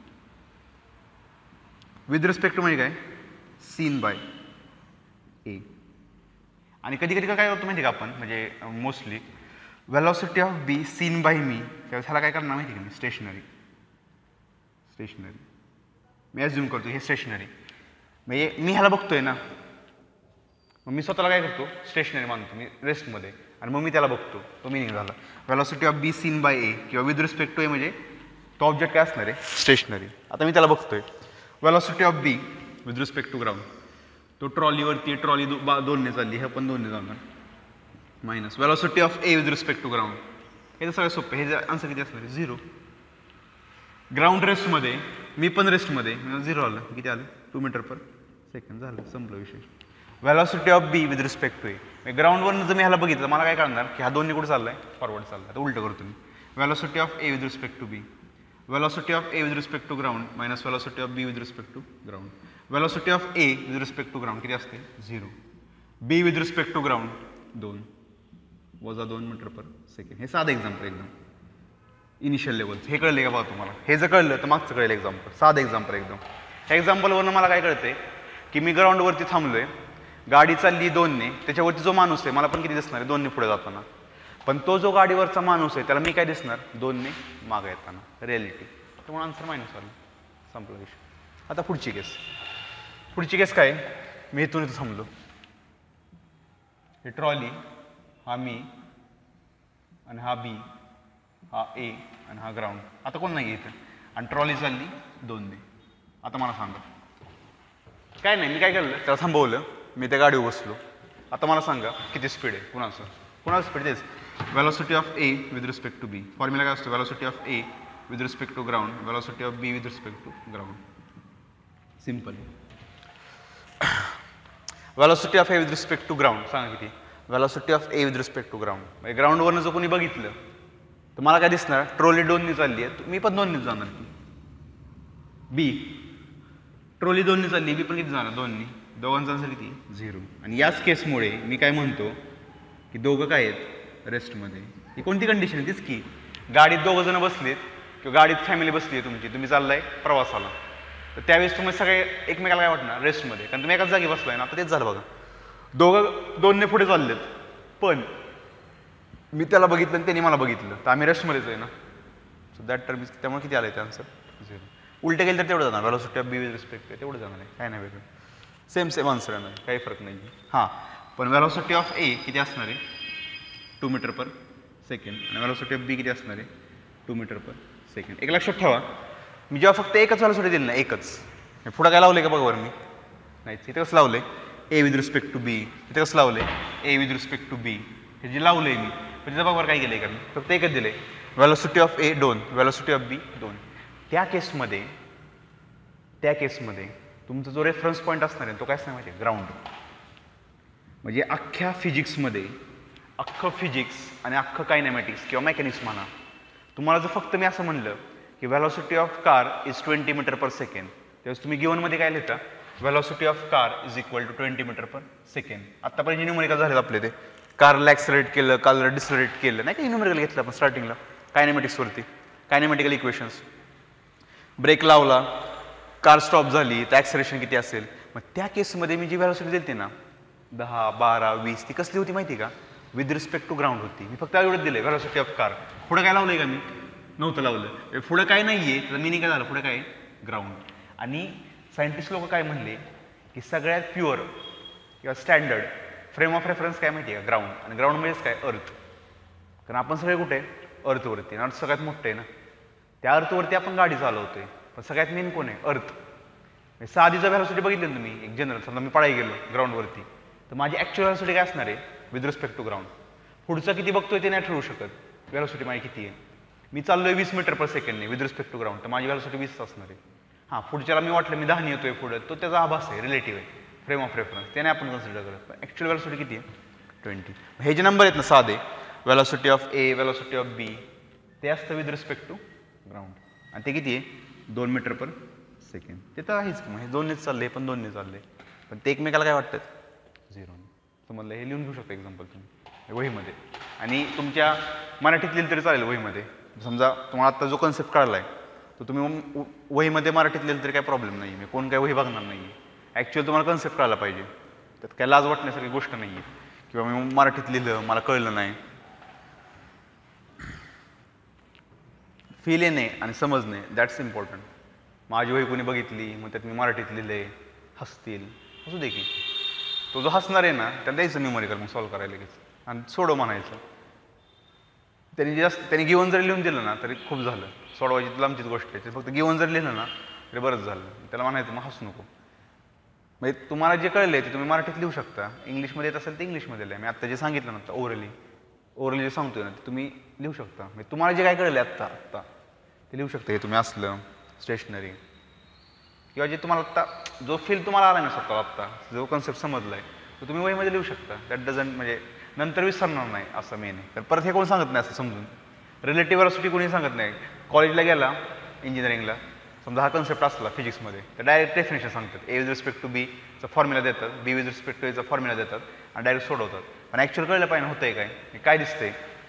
with respect to म्हणजे काय सीन बाय ए. आणि कधी कधी काय होतं माहिती का आपण, म्हणजे mostly velocity of B seen by मी, त्यावेळेस ह्याला काय करणार माहिती का मी स्टेशनरी, स्टेशनरी मी ॲज्युम करतो हे स्टेशनरी, म्हणजे मी ह्याला बघतोय ना, मग मी स्वतःला काय करतो स्टेशनरी मानतो मी रेस्टमध्ये, आणि मग मी त्याला बघतो, तो मिनिंग झाला. Velocity of B seen by A किंवा विथ रिस्पेक्ट टू ए म्हणजे तो ऑब्जेक्ट काय असणार आहे स्टेशनरी. आता मी त्याला बघतोय velocity of B with respect to ground, तो ट्रॉलीवरती, ट्रॉली दो बा दोनने चालली, हे पण दोनने जाणार, minus velocity of A with respect to ground, हे तर सगळं सोपं. हे आन्सर किती असणार आहे झिरो. ग्राउंड रेस्टमध्ये मी पण रेस्टमध्ये झिरो आलं, किती आलं टू मीटर पर सेकंड, झालं संपलं विषय. Velocity of B with respect to A, ग्राउंडवरनं जर मी ह्याला बघितलं मला काय कळणार की हा दोन्ही कुठे चाललाय फॉरवर्ड चाललाय, तर उलटं करतो मी. Velocity of A with respect to B, velocity of A with respect to ground minus velocity of B with respect to ground. Velocity of A with respect to ground किती असते zero, B with respect to ground दोन वजा दोन meter per second. हे साधं example एकदम initial लेवलचं, हे कळले का बघा तुम्हाला, हे जर कळलं तर मागचं कळलं एक्झाम्पल, साधं एक्झाम्पल एकदम. ह्या एक्झाम्पलवरनं मला काय कळतंय की मी ग्राउंडवरती थांबलोय, गाडी चालली दोनने, त्याच्यावरती जो माणूस आहे मला पण किती दिसणार आहे दोनने पुढे जाताना, पण तो जो गाडीवरचा माणूस आहे त्याला मी काय दिसणार दोनने मागं येताना, रिॲलिटी. त्यामुळे आन्सर मायनस आलं, संपला विषय. आता पुढची केस, पुढची केस काय, मी इथून इथं थांबलो, हे ट्रॉली, हा मी आणि हा बी, हा ए आणि हा ग्राउंड. आता कोण नाही इथं, आणि ट्रॉली चालली दोनने. आता मला सांगा काय नाही, मी काय केलं त्याला थांबवलं, मी त्या गाडीवर बसलो. आता मला सांगा किती स्पीड आहे कुणाचं, कुणाचं स्पीड तेच velocity of A with respect to B. Formula काय असतो velocity of A with respect to ground, velocity of B with respect to ground, simple. Velocity of A with respect to ground सांगा किती, velocity of A with respect to ground, म्हणजे ग्राउंडवरनं जर कोणी बघितलं तर मला काय दिसणार ट्रॉली दोननी चालली आहे, मी पण दोननीच जाणार की. बी ट्रॉली दोननी चालली, बी पण किती जाणार दोननी, दोघांचा आन्सर किती झिरो. आणि याच केसमुळे मी काय म्हणतो की दोघं काय आहेत रेस्टमध्ये. ही कोणती कंडिशन आहे तीच की गाडीत दोघं जण बसलेत किंवा गाडीत फॅमिली बसली आहे तुमची, तुम्ही चाललाय प्रवासाला, तर त्यावेळेस तुम्ही सगळे एकमेकाला काय वाटणार रेस्टमध्ये, कारण तुम्ही एकाच जागी बसलाय ना. आता तेच झालं बघा, दोघं दोनने पुढे चाललेत, पण मी त्याला बघितलं आणि त्यांनी मला बघितलं, तर आम्ही रेस्टमध्येच आहे ना. सो दॅट टर्म, त्यामुळे किती आलं आहे ते आन्सर झिरो. उलटे गेलं तर तेवढं जाणार, velocity of B with respect आहे तेवढं जाणार आहे, काय नाही वेगळं, सेम सेम आन्सर आहे, काही फरक नाही. हां, पण वेलॉसिटी ऑफ ए किती असणार आहे टू मीटर पर सेकंड, आणि वेलॉसिटी ऑफ बी किती असणार आहे टू मीटर पर सेकंड. एक लक्षात ठेवा, मी जेव्हा फक्त एकच व्हॅलॉसिटी दिली ना, एकच पुढं काय लावलं का बघा बरं मी, नाही इथे कसं लावलं आहे A with respect to B, इथे कसं लावलं आहे A with respect to B, हे जे लावलं आहे मी, पण तिथं बघा काय केलं आहे का मी, फक्त एकच दिलं आहे व्हॅलॉसिटी ऑफ ए दोन, व्हॅलॉसिटी ऑफ बी दोन. त्या केसमध्ये त्या केसमध्ये तुमचा जो रेफरन्स पॉईंट असणार आहे तो काय असणार माहिती आहे, ग्राउंड. म्हणजे अख्ख्या फिजिक्समध्ये, अख्खं फिजिक्स आणि अख्खं कायनेमॅटिक्स किंवा मेकॅनिक्स म्हणा, तुम्हाला जर फक्त मी असं म्हणलं की velocity of car is twenty metre per second, त्यावेळेस तुम्ही गिवनमध्ये काय लिहिता, velocity of car is equal to twenty metre per second. आत्तापर्यंत जे न्यूमेरिकल झाले आपले ते कारला ॲक्सलरेट केलं, कारला डिसलरेट केलं, नाही का न्यूमेरिकल घेतलं आपण स्टार्टिंगला कायनेमॅटिक्सवरती, कायनेमॅटिकल इक्वेशन्स. ब्रेक लावला, कार स्टॉप झाली, तर ॲक्सलेरेशन किती असेल. मग त्या केसमध्ये मी जी व्हॅलॉसिटी देते ना दहा बारा वीस, ती कसली होती माहिती का, विथ रिस्पेक्ट टू ग्राउंड होती. मी फक्त एवढंच दिलं व्हॅलॉसिटी ऑफ कार. पुढं काय लावलं आहे का मी, नव्हतं लावलं. पुढं काय नाही आहे तर मी काय झालं, पुढे काय ग्राउंड. आणि सायंटिस्ट लोक काय म्हणले की सगळ्यात प्युअर किंवा स्टँडर्ड फ्रेम ऑफ रेफरन्स काय माहिती आहे का, ग्राउंड. आणि ग्राउंड म्हणजेच काय, अर्थ. कारण आपण सगळे कुठे अर्थवरती, अर्थ सगळ्यात मोठं आहे ना, त्या अर्थवरती आपण गाडी चालवतोय, पण सगळ्यात मेन कोण आहे, अर्थ. साधी जर व्हॅलॉसिटी बघितली ना तुम्ही, एक जनरल समजा मी पळाई गेलो ग्राउंडवरती, तर माझी ॲक्च्युअल व्हॅलॉसिटी काय असणार आहे विथ रिस्पेक्ट टू ग्राउंड. पुढचा किती बघतोय ते नाही ठरवू शकत, व्हॅलॉसिटी माझी किती आहे. मी चाललोय वीस मीटर पर सेकंडने विथ रिस्पेक्ट टू ग्राउंड, तर माझी व्हॅलॉसिटी वीस असणार आहे. हां, पुढच्याला मी वाटलं मी दहा येतोय पुढं, तो त्याचा आभास आहे, रिलेटिव्ह आहे, फ्रेम ऑफ रेफरन्स, त्याने आपण कन्सिडर करत. पण ॲक्च्युअल व्हॅलॉसिटी किती आहे, ट्वेंटी. हे जे नंबर आहेत ना साधे, velocity of A, velocity of B, ते असतं विथ रिस्पेक्ट टू ग्राउंड. आणि ते किती आहे, दोन मीटर पर सेकंड. ते तर आहेच की, मग हे दोननेच चालले, पण दोनने चालले, पण ते एकमेकाला काय वाटतात, झिरो. समजलं, हे लिहून घेऊ शकता एक्झाम्पल तुम्ही वहीमध्ये, आणि तुमच्या मराठीत लिहिलं तरी चालेल वहीमध्ये. समजा तुम्हाला आता जो कन्सेप्ट कळला आहे तो तुम्ही वहीमध्ये मराठीत लिहिलं तरी काय प्रॉब्लेम नाही, मी कोण काय वही बघणार नाही. ॲक्च्युअली तुम्हाला कन्सेप्ट कळायला पाहिजे, त्यात काय लाज वाटण्यासारखी गोष्ट नाही आहे किंवा मी मराठीत लिहिलं मला कळलं नाही. फील येणे आणि समजणे, दॅट्स इम्पॉर्टंट. माझी वही कोणी बघितली, मग त्यात मी मराठीत लिहिले, हसतील, असू दे की. तो जो हसणार आहे ना त्याला द्यायचं न्यूमेरिकल मग सॉल्व्ह करायला लगेच आणि सोडव म्हणायचं. त्यांनी जास्त त्यांनी गिवन जरी लिहून दिलं ना तरी खूप झालं, सोडवायची लांबचीच गोष्ट आहे. फक्त गिवन जर लिहिलं ना तरी बरंच झालं. त्याला म्हणायचं मग हसू नको. म्हणजे तुम्हाला जे कळलं आहे ते तुम्ही मराठीत लिहू शकता, इंग्लिशमध्ये येत असेल तर इंग्लिशमध्ये लिहा. मी आत्ता जे सांगितलं ना ओरली ओरली जे सांगतोय ना ते तुम्ही लिहू शकता. म्हणजे तुम्हाला जे काय कळलं आहे आत्ता आत्ता ते लिहू शकता. हे तुम्ही असलं स्टेशनरी किंवा जे तुम्हाला आत्ता जो फील तुम्हाला आला ना स्वतः आत्ता जो कन्सेप्ट समजला आहे तो तुम्ही वहीमध्ये लिहू शकता. दॅट डझंट म्हणजे नंतर विसरणार नाही असं मेन आहे. तर परत हे कोण सांगत नाही असं समजून, रिलेटिव्ह व्हेलॉसिटी कोणी सांगत नाही. कॉलेजला गेला इंजिनिअरिंगला समजा हा कन्सेप्ट असला फिजिक्समध्ये तर डायरेक्ट डेफिनेशन सांगतात. ए विथ रिस्पेक्ट टू बीचा फॉर्म्युला देतात, बी विथ रिस्पेक्ट टू एचा फॉर्म्युला देतात आणि डायरेक्ट सोडवतात. पण ॲक्च्युअल कळलं पाहिजे होतंय काय, काय दिसतंय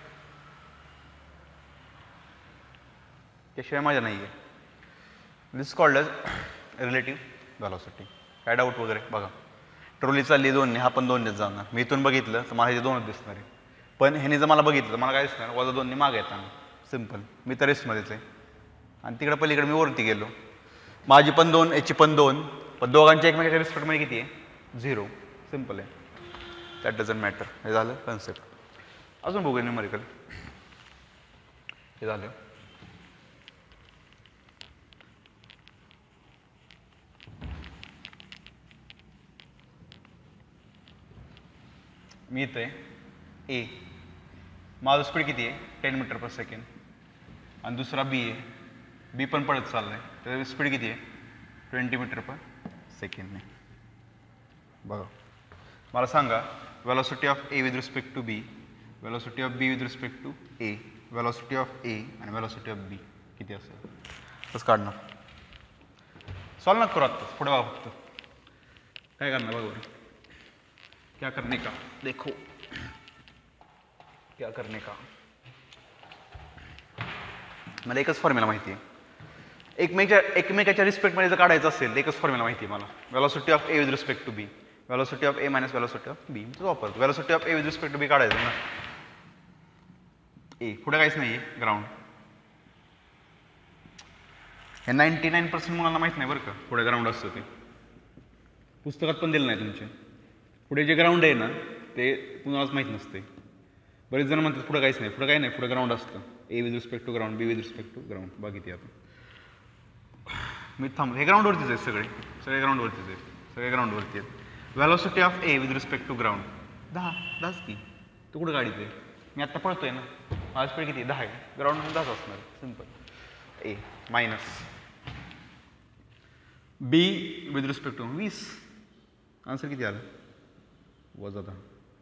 त्याशिवाय मजा नाही आहे. This called as relative velocity. काय डाऊट वगैरे बघा. ट्रोली चालली दोनने, हा पण दोननेच जाणार. मी इथून बघितलं तर मला हे दोनच दिसणार आहे, पण ह्याने जर मला बघितलं तर मला काय दिसणार, वजा दोनने मागे येताना. सिम्पल. मी तर रेस्टमध्येच आहे आणि तिकडे पलीकडे मी वरती गेलो, माझी पण दोन याची पण दोन, पण दोघांच्या एकमेकाच्या रिस्पेक्टमध्ये किती आहे, झिरो. सिम्पल आहे. That doesn't matter. हे झालं कन्सेप्ट. अजून बघूया न्यूमेरिकल. हे झालं. मी इथं आहे ए, माझं स्पीड किती आहे टेन मीटर पर सेकंड आणि दुसरा बी आहे, बी पण पळत चाललं आहे तर स्पीड किती आहे ट्वेंटी मीटर पर सेकंडने. बघा मला सांगा velocity of A with respect to B, velocity of B with respect to A, velocity of A आणि वेलॉसिटी ऑफ बी किती असेल. कसं काढणार, सॉल्व नका करू आत्ताच, पुढे बघा फक्त काय करणार बघा. क्या करने का, देखो क्या करने का. मला एकच फॉर्म्युला माहिती आहे. एकमेकाच्या एकमेकाच्या रिस्पेक्टमध्ये जर काढायचं असेल तर एकच फॉर्म्युला माहिती आहे मला. Velocity of A with respect to B, velocity of A minus velocity of B. मी वापरतो velocity of A with respect to B काढायचं ना. ए पुढे काहीच नाही आहे ग्राउंड. हे नाईन्टी नाईन पर्सेंट मुलांना माहीत नाही बरं का पुढे ग्राउंड असतं ते. पुस्तकात पण दिलं नाही तुमच्या. पुढे जे ग्राउंड आहे ना ते कुणालाच माहीत नसते. बरेच जण म्हणतात पुढे काहीच नाही, पुढे काही नाही, पुढे ग्राउंड असतं. A with respect to ground, B with respect to ground. बाकी ते आता मी थांब, हे ग्राउंडवरतीच आहेत सगळे, सगळे ग्राउंडवरतीच आहेत, सगळे ग्राउंडवरती आहेत. Velocity of A with respect to ground दहा, दहाच की. तू कुठं गाडीचं आहे? मी आत्ता पळतोय ना, माझी स्पीड किती? दहा आहे. ग्राउंड दहाच असणार, simple. A minus B with respect to वीस. आन्सर किती आलं? वजा दहा.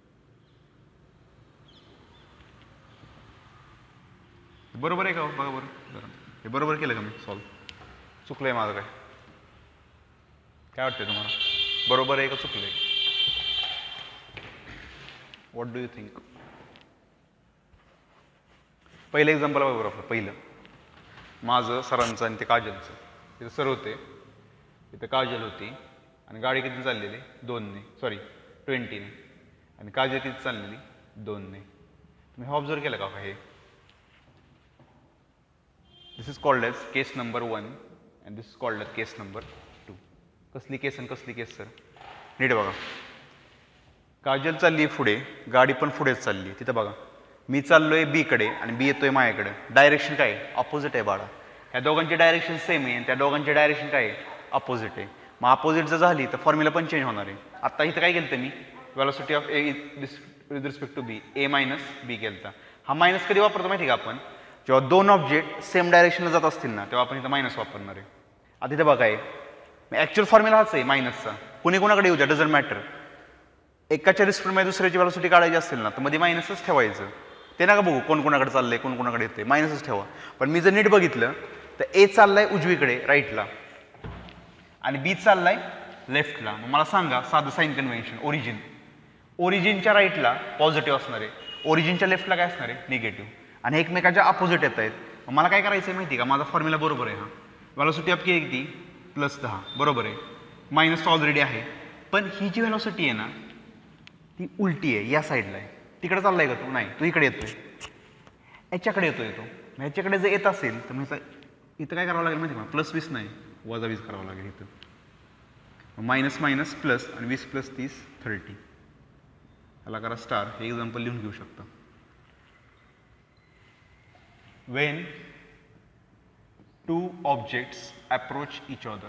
बरोबर आहे का? बघा बरं जरा, हे बरोबर केलं का मी सॉल्व? चुकलंय माझं काय? काय वाटतंय तुम्हाला? बरोबर आहे का चुकलंय? What do you think? पहिलं एक्झाम्पल बघा बरोबर. पहिलं माझं, सरांचं आणि ते काजलचं. तिथं सर होते, तिथं काजल होती आणि गाडी किती चाललेली? दोनने, सॉरी ट्वेंटीने. आणि काजल किती चाललेली? दोनने. तुम्ही हे ऑब्झर्व केलं का हे? This is called as case number one and this is called as case number two. कसली केस आणि कसली केस सर? नीट बघा. काजल चालली पुढे, गाडी पण पुढेच चालली. तिथं बघा, मी चाललोय बी कडे आणि बी येतोय माझ्याकडे. डायरेक्शन काय? अपोजिट आहे बाळा. ह्या दोघांची डायरेक्शन सेम आहे आणि त्या दोघांची डायरेक्शन काय आहे? अपोजिट आहे. मग अपोजिट जर झाली तर फॉर्म्युला पण चेंज होणार आहे. आता इथं काय केलं मी? Velocity of A with respect to B, A minus B केलता. हा मायनस कधी वापरतो माहिती का आपण? जेव्हा दोन ऑब्जेक्ट सेम डायरेक्शनला जात असतील ना, तेव्हा आपण इथं मायनस वापरणार आहे. आता इथं बघा, आहे ॲक्च्युअल फॉर्म्युला हाच आहे मायनसचा. कुणी कोणाकडे येऊ द्या, डझंट मॅटर. एकाच्या रिस्पेक्टमध्ये दुसऱ्याची व्हॅलॉसिटी काढायची असेल ना, तर मध्ये मायनसच ठेवायचं. ते नका बघू कोण कोणाकडे चाललंय, कोण कोणाकडे येते, मायनसच ठेवा. पण मी जर नीट बघितलं तर ए चाललाय उजवीकडे राईटला आणि बी चाललाय लेफ्टला. मग मला सांगा साधं साईन कन्व्हेन्शन. ओरिजिन, ओरिजिनच्या राईटला पॉझिटिव्ह असणार आहे, ओरिजिनच्या लेफ्टला काय असणार आहे? निगेटिव्ह. आणि एकमेकाच्या अपोजिट येत आहेत. मग मला काय करायचं आहे माहिती का? माझा फॉर्म्युला बरोबर आहे. हा व्हॅलॉसिटी ऑफ के किती? प्लस दहा, बरोबर आहे. मायनस ऑलरेडी आहे, पण ही जी व्हॅलॉसिटी आहे ना ती उलटी आहे, या साईडला आहे. तिकडे चाललाय का तू? नाही, तू इकडे येतोय, याच्याकडे येतोय तो. ह्याच्याकडे जर येत असेल तर मग इथं काय करावं लागेल माहिती का? प्लस वीस नाही, वजा वीस करावं लागेल इथं. मायनस मायनस प्लस आणि वीस प्लस तीस थर्टी. ह्याला करा स्टार. हे एक्झाम्पल लिहून घेऊ शकता. when two objects approach each other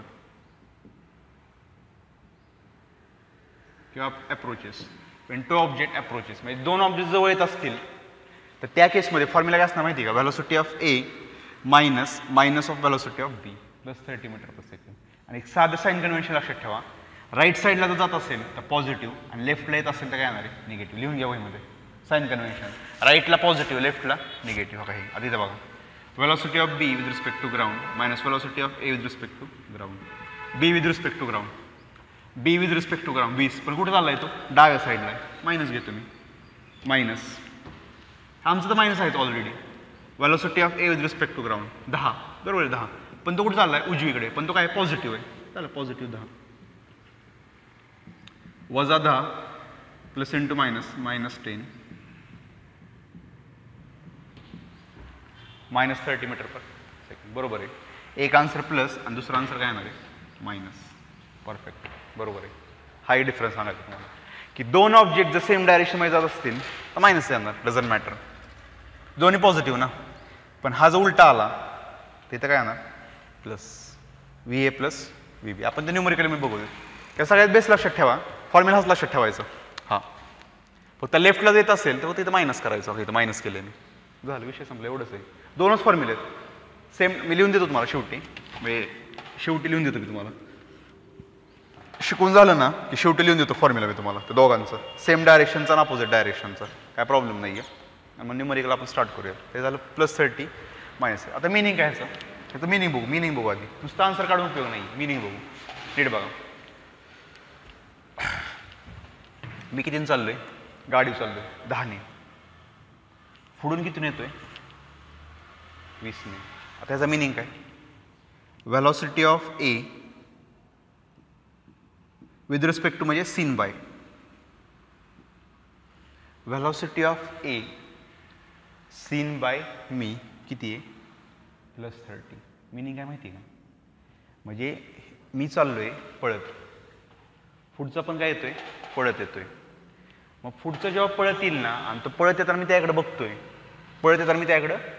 किंवा approaches, when two object approaches म्हणजे दोन ऑब्जेक्ट जवळ येत असतील तर त्या केसमध्ये फॉर्म्युला काय असणार माहिती का? Velocity of A minus minus of velocity of B plus thirty meter per second. आणि एक साधं साईन कन्व्हेन्शन लक्षात ठेवा. राईट साईडला जर जात असेल तर पॉझिटिव्ह आणि लेफ्टला येत असेल तर काय येणार आहे? निगेटिव्ह. लिहून घ्या वहीमध्ये साईन कन्व्हेन्शन. राईटला पॉझिटिव्ह, लेफ्टला निगेटिव्ह. काही आधी तर बघा, velocity of B with respect to ground minus velocity of A with respect to ground. B with respect to ground, B with respect to ground वीस, पण कुठं चालला आहे तो? डाव्या साईडला आहे. मायनस घेतो मी, मायनस. आमचं तर मायनस आहे already. Velocity of A with respect to ground दहा, बरोबर आहे दहा, पण तो कुठं चालला आहे? उजवीकडे, पण तो काय पॉझिटिव्ह आहे. चालेल, पॉझिटिव्ह दहा वजा दहा plus into minus minus ten minus thirty meter per second. बरोबर आहे. एक आन्सर प्लस आणि दुसरा आन्सर काय येणार आहे? मायनस. परफेक्ट, बरोबर आहे. हाही डिफरन्स सांगायचं तुम्हाला की दोन ऑब्जेक्ट जर सेम डायरेक्शनमध्ये जात असतील तर मायनस येणार, डझंट मॅटर. दोन्ही पॉझिटिव्ह ना. पण हा जो उलटा आला तिथं काय येणार? Plus V A plus V B. आपण ते न्यूमेरिकल मी बघू. त्या सगळ्यात बेस्ट लक्षात ठेवा, फॉर्म्युला हाच लक्षात ठेवायचं. हां, फक्त लेफ्टला येत असेल तर तिथं मायनस करायचं. इथं मायनस केलं मी, झालं, विषय संपला. एवढंच आहे. दोनच फॉर्म्युले आहेत सेम. मी लिहून देतो तुम्हाला शेवटी, म्हणजे शेवटी लिहून देतो मी तुम्हाला. शिकून झालं ना की शेवटी लिहून देतो फॉर्म्युला मी तुम्हाला. ते दोघांचं सेम डायरेक्शनचा आणि अपोजिट डायरेक्शनचा, काय प्रॉब्लेम नाही आहे. आणि मग न्यूमेरिकल आपण स्टार्ट करूया. ते झालं प्लस थर्टी मायनस. आता मिनिंग काय ह्याचं? ह्याचं मिनिंग बघू. मिनिंग बघू आधी, नुसतं आन्सर काढून उपयोग नाही. मिनिंग बघू नीट बघा. मी कितीने चाललोय? गाडी चाललोय दहाने. पुढून कितीने येतोय? वीसने. आता ह्याचा मिनिंग काय? Velocity of A with respect to म्हणजे seen by, velocity of A seen by मी किती आहे? Plus thirty. मिनिंग काय माहिती आहे का? म्हणजे मी चाललोय पळत, पुढचा पण काय येतोय? पळत येतोय. मग पुढचं जेव्हा पळत येईल ना आणि तो पळत येताना मी त्याकडे बघतोय, पळत येताना मी त्याकडं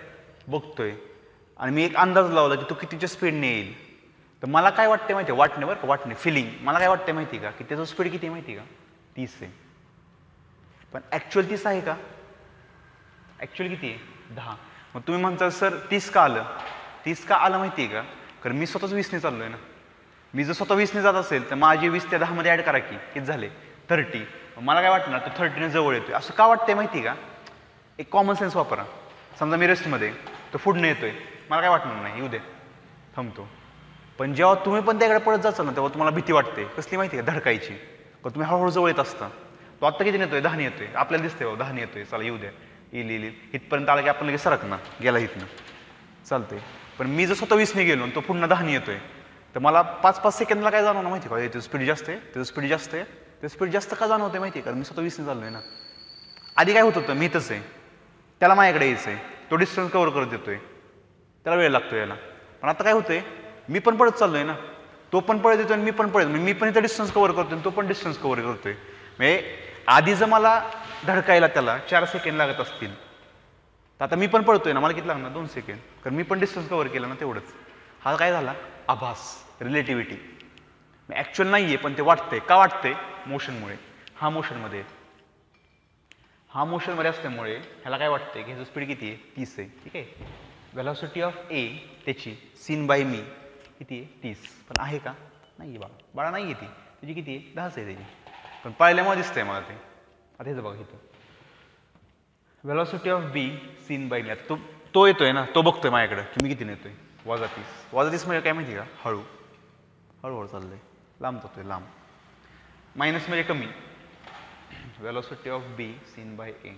बघतोय आणि मी एक अंदाज लावला की तो कितीच्या स्पीडने येईल. तर मला काय वाटते माहिती आहे, वाटणे बरं का, वाटणे फिलिंग, मला काय वाटते माहिती का की त्याचं स्पीड किती आहे माहिती का, तीस आहे. पण ॲक्च्युअल तीस आहे का, ॲक्च्युअल किती आहे, दहा. मग तुम्ही म्हणता सर तीस का आलं, तीस का आलं माहिती आहे का, कारण मी स्वतःच वीसने चाललो आहे ना. मी जर स्वतः वीसने जात असेल तर माझी वीस त्या दहामध्ये ॲड करा की किती झाले, थर्टी. मला काय वाटणार, तो थर्टीने जवळ येतोय. असं का वाटतंय माहिती का, एक कॉमन सेन्स वापरा. समजा मी रेस्टमध्ये, तो फुडने येतोय, मला काय वाटणार नाही, येऊ दे, थांबतो. पण जेव्हा तुम्ही पण त्याकडे पळत जाचाल ना, तेव्हा तुम्हाला भीती वाटते. कसली माहिती आहे, धडकायची. पण तुम्ही हळूहळू जवळ येत असता. तो आत्ता किती येतोय, दहाने येतोय, आपल्याला दिसतंय बाबा दहाने येतोय, चला येऊ द्या, येईल येईल इथपर्यंत आला की आपण लगेच सरक ना, गेला इथनं चालतंय. पण मी जर स्वतः वीसने गेलो आणि तो पुन्हा दहाने येतोय, तर मला पाच पाच सेकंदला काय जाणवणार माहिती का, त्याचं स्पीड जास्त आहे, त्याचं स्पीड जास्त आहे, ते स्पीड जास्त का जाणवते माहिती आहे, कारण मी स्वतः वीसने चाललोय ना. आधी काय होत होतं, मी इथंच आहे, त्याला माझ्याकडे यायचं आहे, तो डिस्टन्स कव्हर करत येतोय, त्याला वेळ लागतो याला. पण आता काय होतंय, मी पण पळत चाललोय ना, तो पण पळत येतोय आणि मी पण पळत, मी पण इथं डिस्टन्स कव्हर करतोय, तो पण डिस्टन्स कव्हर करतोय. म्हणजे आधी जर मला धडकायला त्याला चार सेकंड लागत असतील, तर आता मी पण पळतोय ना, मला किती लागणार, दोन सेकंड, कारण मी पण डिस्टन्स कव्हर केलं ना तेवढंच. हा काय झाला, आभास, रिलेटिव्हिटी. ॲक्च्युअल नाही आहे, पण ते वाटतंय. का वाटतंय, मोशनमुळे. हा मोशनमध्ये हा मोशनमध्ये असल्यामुळे ह्याला काय वाटतंय की ह्याचं स्पीड किती आहे, तीस आहे. ठीक आहे, व्हेलॉसिटी ऑफ ए त्याची सीन बाय मी किती आहे, तीस. पण आहे का, नाही आहे बाळा, बाळा नाही आहे ती, त्याची किती आहे, दहाच आहे त्याची. पण पाहिल्यामुळे दिसतंय मला ते. आता हेच बघा इथं, velocity of B seen by मी. आता तो तो येतोय ना, तो बघतोय माझ्याकडे की मी किती नेतोय, वाजा तीस. वाजा तीस म्हणजे काय माहिती का, हळू हळूहळू चाललंय, लांब जातोय, लांब. मायनस म्हणजे कमी, velocity of B seen by A.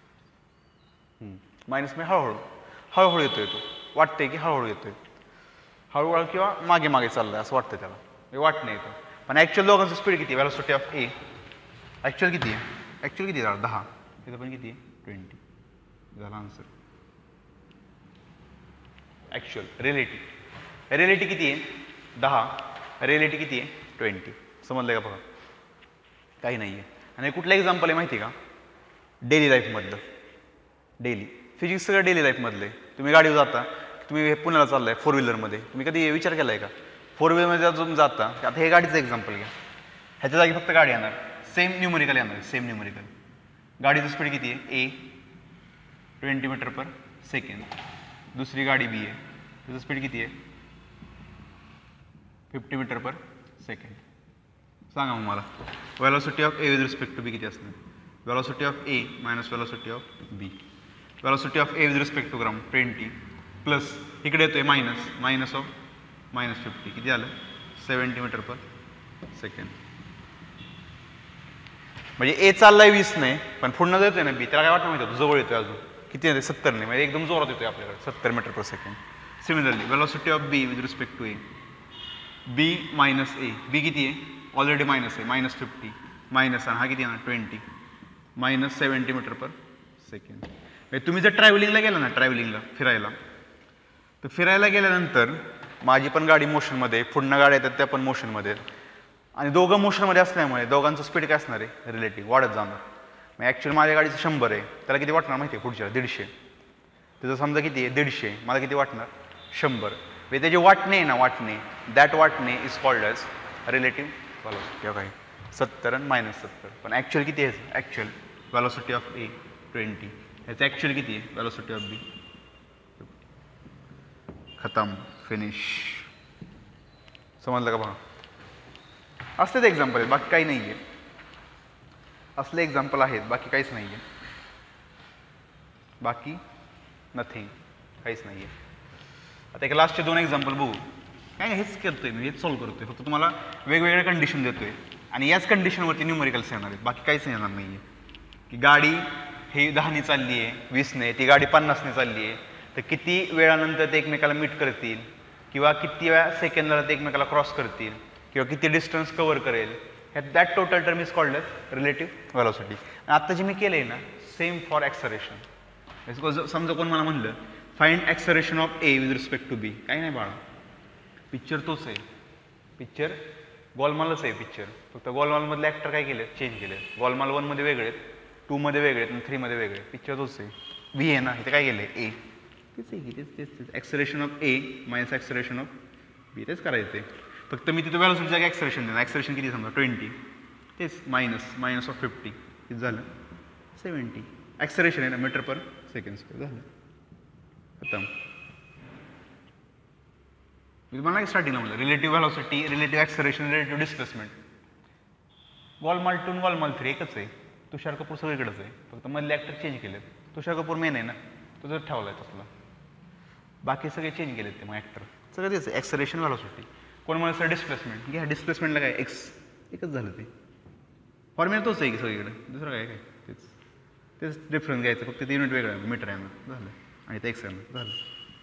Minus म्हणजे हळूहळू हळूहळू येतोय, तो वाटतंय की हळूहळू येतोय, हळूहळू किंवा मागे मागे चाललंय असं वाटतंय त्याला, हे वाटणं येतं. पण ॲक्च्युअल दोघांचं स्पीड किती, व्हेलॉसिटी ऑफ ए ॲक्च्युअल किती आहे, ॲक्च्युअल किती झालं, दहा. तिथं पण किती आहे, ट्वेंटी. झाला आन्सर. ॲक्च्युअल, रिलेटिव्ह, रिलेटिव्ह किती आहे, दहा, रिलेटिव्ह किती आहे, ट्वेंटी. समजलं का बघा, काही नाही आहे. आणि कुठलं एक्झाम्पल आहे माहिती आहे का, डेली लाईफमधलं. डेली फिजिक्स सगळं डेली लाईफमधलं आहे. तुम्ही गाडीवर जाता, तुम्ही हे पुण्याला चाललाय फोर व्हीलरमध्ये, तुम्ही कधी विचार केला आहे का, फोर व्हीलरमध्ये अजून जाता, आता हे गाडीचं एक्झाम्पल घ्या, ह्याच्या जागी फक्त गाडी येणार, सेम न्यूमरिकल येणार, सेम न्यूमरिकल. गाडीचं स्पीड किती आहे, A twenty metre per second. दुसरी गाडी बी आहे, त्याचं स्पीड किती आहे, फिफ्टी मीटर पर सेकंड. सांगा मग मला, velocity of A with respect to B किती असणार, velocity of A minus velocity of B. Velocity of A with respect to ground twenty plus इकडे येतोय minus, minus of minus fifty, किती आलं, seventy meter per second. म्हणजे ए चाललाय वीस नाही, पण पुन्हा येतोय ना बी, त्याला काय वाटतं माहिती आहे, जवळ येतोय अजून, किती येते, सत्तर नाही, म्हणजे एकदम जोरात येतोय आपल्याकडे, सत्तर meter per second. Similarly velocity of B with respect to A, B minus A, B किती आहे, ऑलरेडी मायनस आहे, मायनस फिफ्टी, मायनस हा किती आहे ना, twenty, minus seventy meter per second. म्हणजे तुम्ही जर ट्रॅव्हलिंगला गेला ना, ट्रॅव्हलिंगला फिरायला, तर फिरायला गेल्यानंतर माझी पण गाडी मोशनमध्ये, पुन्हा गाड्या येतात त्या पण मोशनमध्ये, आणि दोघं मोशनमध्ये असल्यामुळे दोघांचं स्पीड काय असणार आहे, रिलेटिव्ह वाढत जाणार. मग ॲक्च्युअली माझ्या गाडीचं शंभर आहे, त्याला किती वाटणार माहिती आहे, पुढच्या दीडशे. त्याचं समजा किती आहे, दीडशे, मला किती वाटणार, शंभर. म्हणजे त्याचे वाटणे आहे ना, वाटणे, दॅट वाटणे is called as relative velocity. किंवा काही सत्तर आणि मायनस सत्तर. पण ॲक्च्युअल किती आहे, actual velocity of A twenty, ह्याचं ॲक्च्युअल किती आहे, व्हेलॉसिटी ऑफ बी. खतम, फिनिश. समजलं का बघा, असलेच एक्झाम्पल आहेत, बाकी काही नाही आहे. असले एक्झाम्पल आहेत, बाकी काहीच नाही आहे, बाकी नथिंग, काहीच नाही आहे. आता एक लास्टचे दोन एक्झाम्पल बघू. काय नाही, हेच करतोय मी, हेच सॉल्व्ह करतोय, फक्त तुम्हाला वेगवेगळ्या कंडिशन देतोय आणि याच कंडिशनवरती न्यूमेरिकल्स येणार आहेत, बाकी काहीच येणार नाही आहे. की गाडी ही दहाने चालली आहे, वीसने, ती गाडी पन्नासने चालली आहे, तर किती वेळानंतर ते एकमेकाला मीट करतील, किंवा किती वेळा सेकंदाला ते एकमेकाला क्रॉस करतील, किंवा किती डिस्टन्स कव्हर करेल, ह्या that total term is called relative velocity. आणि आता जे मी केलं आहे ना, सेम फॉर ॲक्सलरेशन. समजा कोण मला म्हणलं find acceleration of A with respect to B, काही नाही बाळा, पिक्चर तोच आहे, पिक्चर गोलमालच आहे पिक्चर, फक्त गोलमालमधले ॲक्टर काय केले, चेंज केले. गोलमाल वनमध्ये वेगळे आहेत, टूमध्ये वेगळे आहेत आणि थ्रीमध्ये वेगळे, पिक्चर तोच आहे. व्ही आहे ना, इथे काय केलं आहे, ए, तेच आहे की तेच तेच तेच acceleration of A minus acceleration of B तेच करायचं आहे. फक्त मी तिथं व्हॅलोसिटी जागा ॲक्सलेरेशन देणार. ॲक्सलेरेशन किती समजा ट्वेंटी, तेच मायनस मायनस ऑफ फिफ्टी किती झालं सेवन्टी. ॲक्सलेरेशन आहे ना मीटर पर सेकंड स्क्वेअर झालं खतम. मी तुम्हाला स्टार्टिंगला म्हटलं relative velocity, relative acceleration, relative displacement. Golmaal two आणि गॉलमाल थ्री एकच आहे. तुषार कपूर सगळीकडेच आहे, फक्त मधले ॲक्टर चेंज केलेत. तुषार कपूर मेन आहे ना, तो जर ठेवला आहे तसला, बाकी सगळे चेंज केलेत ते मग ॲक्टर सगळं तेच आहे. Acceleration velocity. कोण म्हणा सर डिस्प्लेसमेंट घ्या, डिस्प्लेसमेंटला काय एक्स एकच झालं ते फॉर्म्युला तोच आहे की सगळीकडे, दुसरं काय काय तेच तेच डिफरन्स घ्यायचं, फक्त ते युनिट वेगळं आहे मीटर आहे ना झालं आणि ते एक्स आहे ना झालं.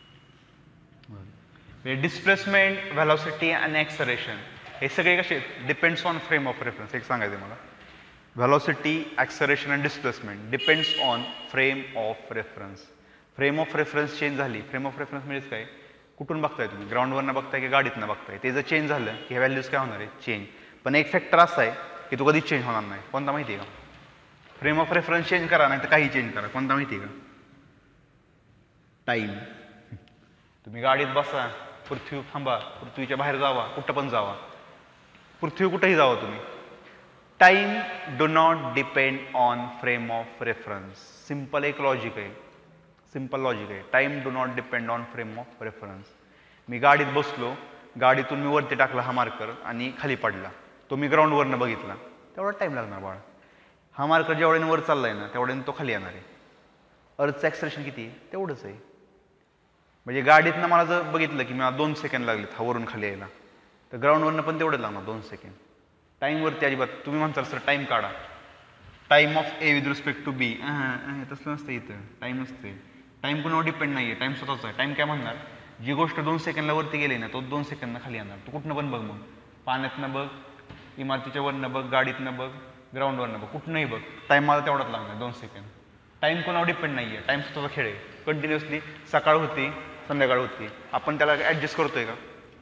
डिस्प्लेसमेंट, व्हॅलोसिटी आणि ॲक्सलेरेशन हे सगळे कसे depends on frame of reference. एक सांगायचं मला, व्हॅलोसिटी, ॲक्सलेरेशन आणि displacement depends on frame of reference. Frame of reference change झाली, फ्रेम ऑफ रेफरन्स म्हणजेच काय, कुठून बघताय तुम्ही, ग्राउंडवरनं बघताय की गाडीतनं बघताय, ते जर चेंज झालं की ह्या व्हॅल्यूज काय होणार आहे चेंज. पण एक फॅक्टर असा आहे की तो कधीच चेंज होणार नाही. कोणता माहिती आहे का, फ्रेम ऑफ रेफरन्स चेंज करा नाही तर काही चेंज करा. कोणता माहिती आहे का, टाईम. तुम्ही गाडीत बसा, पृथ्वी थांबा, पृथ्वीच्या बाहेर जावा, कुठं पण जावा, पृथ्वी कुठेही जावा तुम्ही, time do not depend on frame of reference. Simple एक लॉजिक आहे, सिम्पल लॉजिक आहे. Time do not depend on frame of reference. मी गाडीत बसलो, गाडीतून मी वरती टाकला हा मार्कर आणि खाली पडला, तो मी ग्राउंडवरनं बघितला, तेवढा टाईम लागणार बाळा. हा मार्कर जेवढ्याने वर चाललाय ना तेवढ्याने तो खाली येणार आहे. अर्थचं ॲक्सलेरेशन किती आहे तेवढंच आहे. म्हणजे गाडीतनं मला जर बघितलं की मला दोन सेकंड लागलेत हा वरून खाली यायला, तर ग्राउंडवरनं पण तेवढं लागणार दोन सेकंड. टाईमवरती अजिबात तुम्ही म्हणता सर टाईम काढा, time of A with respect to B, तसं नसतं इथं, टाईम नसते. टाईम कुणावर डिपेंड नाही आहे, टाईम स्वतःच आहे. टाईम काय म्हणणार, जी गोष्ट दोन सेकंडला वरती गेली ना तो दोन सेकंदनं खाली येणार. तू कुठनं पण बघ, मग पाण्यातनं बघ, इमारतीच्या वरनं बघ, गाडीतनं बघ, ग्राउंडवरनं बघ, कुठनंही बघ, टाईम मला तेवढाच लागणार दोन सेकंड. टाईम कोणावर डिपेंड नाही आहे, टाईम स्वतःचा खेळ आहे. कंटिन्युअसली सकाळ होती संध्याकाळ होती, आपण त्याला ॲडजस्ट करतोय का.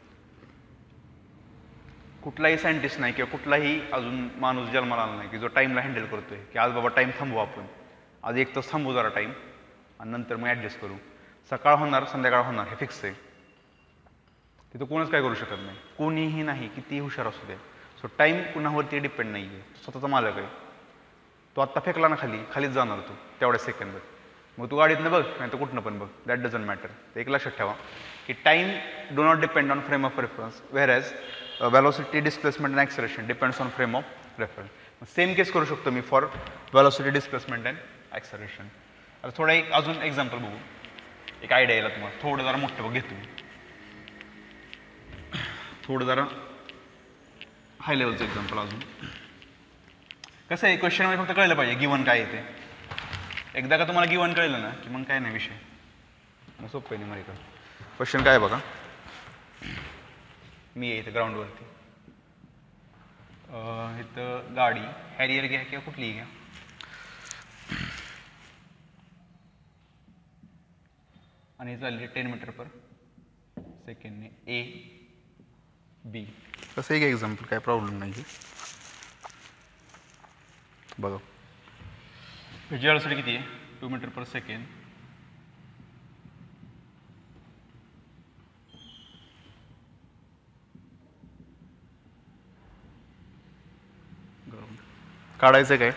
कुठलाही सायंटिस्ट नाही किंवा कुठलाही अजून माणूस जन्माला आला नाही की जो टाईमला हँडल करतोय की आज बाबा टाईम थांबवू, आपण आज एक तास थांबवू जरा टाईम आणि नंतर मग ॲडजस्ट करू. सकाळ होणार संध्याकाळ होणार हे फिक्स आहे, तिथं कोणच काय करू शकत नाही, कोणीही नाही, कितीही हुशार असू द्या. सो टाईम कुणावरती डिपेंड नाही आहे, स्वतःचा मालक आहे. तो आत्ता फेकला ना खाली, खालीच जाणार तो तेवढ्या सेकंदात. मग तू गाडीतनं बघ नाही तर कुठनं पण बघ, दॅट डझंट मॅटर. एक लक्षात ठेवा की time do not depend on frame of reference, whereas velocity, displacement and acceleration depends on frame of reference. Same case करू शकतो मी for velocity, displacement and acceleration. आता थोडा एक अजून एक्झाम्पल बघू, एक आयडिया यायला तुम्हाला. थोडं जरा मोठं बघ घेतो, थोडं जरा हाय लेवलचं एक्झाम्पल. अजून कसं आहे, क्वेश्चनमध्ये फक्त कळलं पाहिजे गिवन काय येते. एकदा का तुम्हाला गिवन कळलं ना की मग काय नाही विषय, मग सोपं आहे न्यूमरिकल. क्वेश्चन काय बघा, मी आहे इथं ग्राउंडवरती, इथं गाडी हॅरियर घ्या किंवा कुठलीही घ्या, आणि चालली ten metre per सेकंडने A B. कसं एक एक्झाम्पल, काय प्रॉब्लेम नाही बघा. ह्याची व्हॅलोसिटी किती आहे, टू मीटर पर सेकंड. काढायचं काय,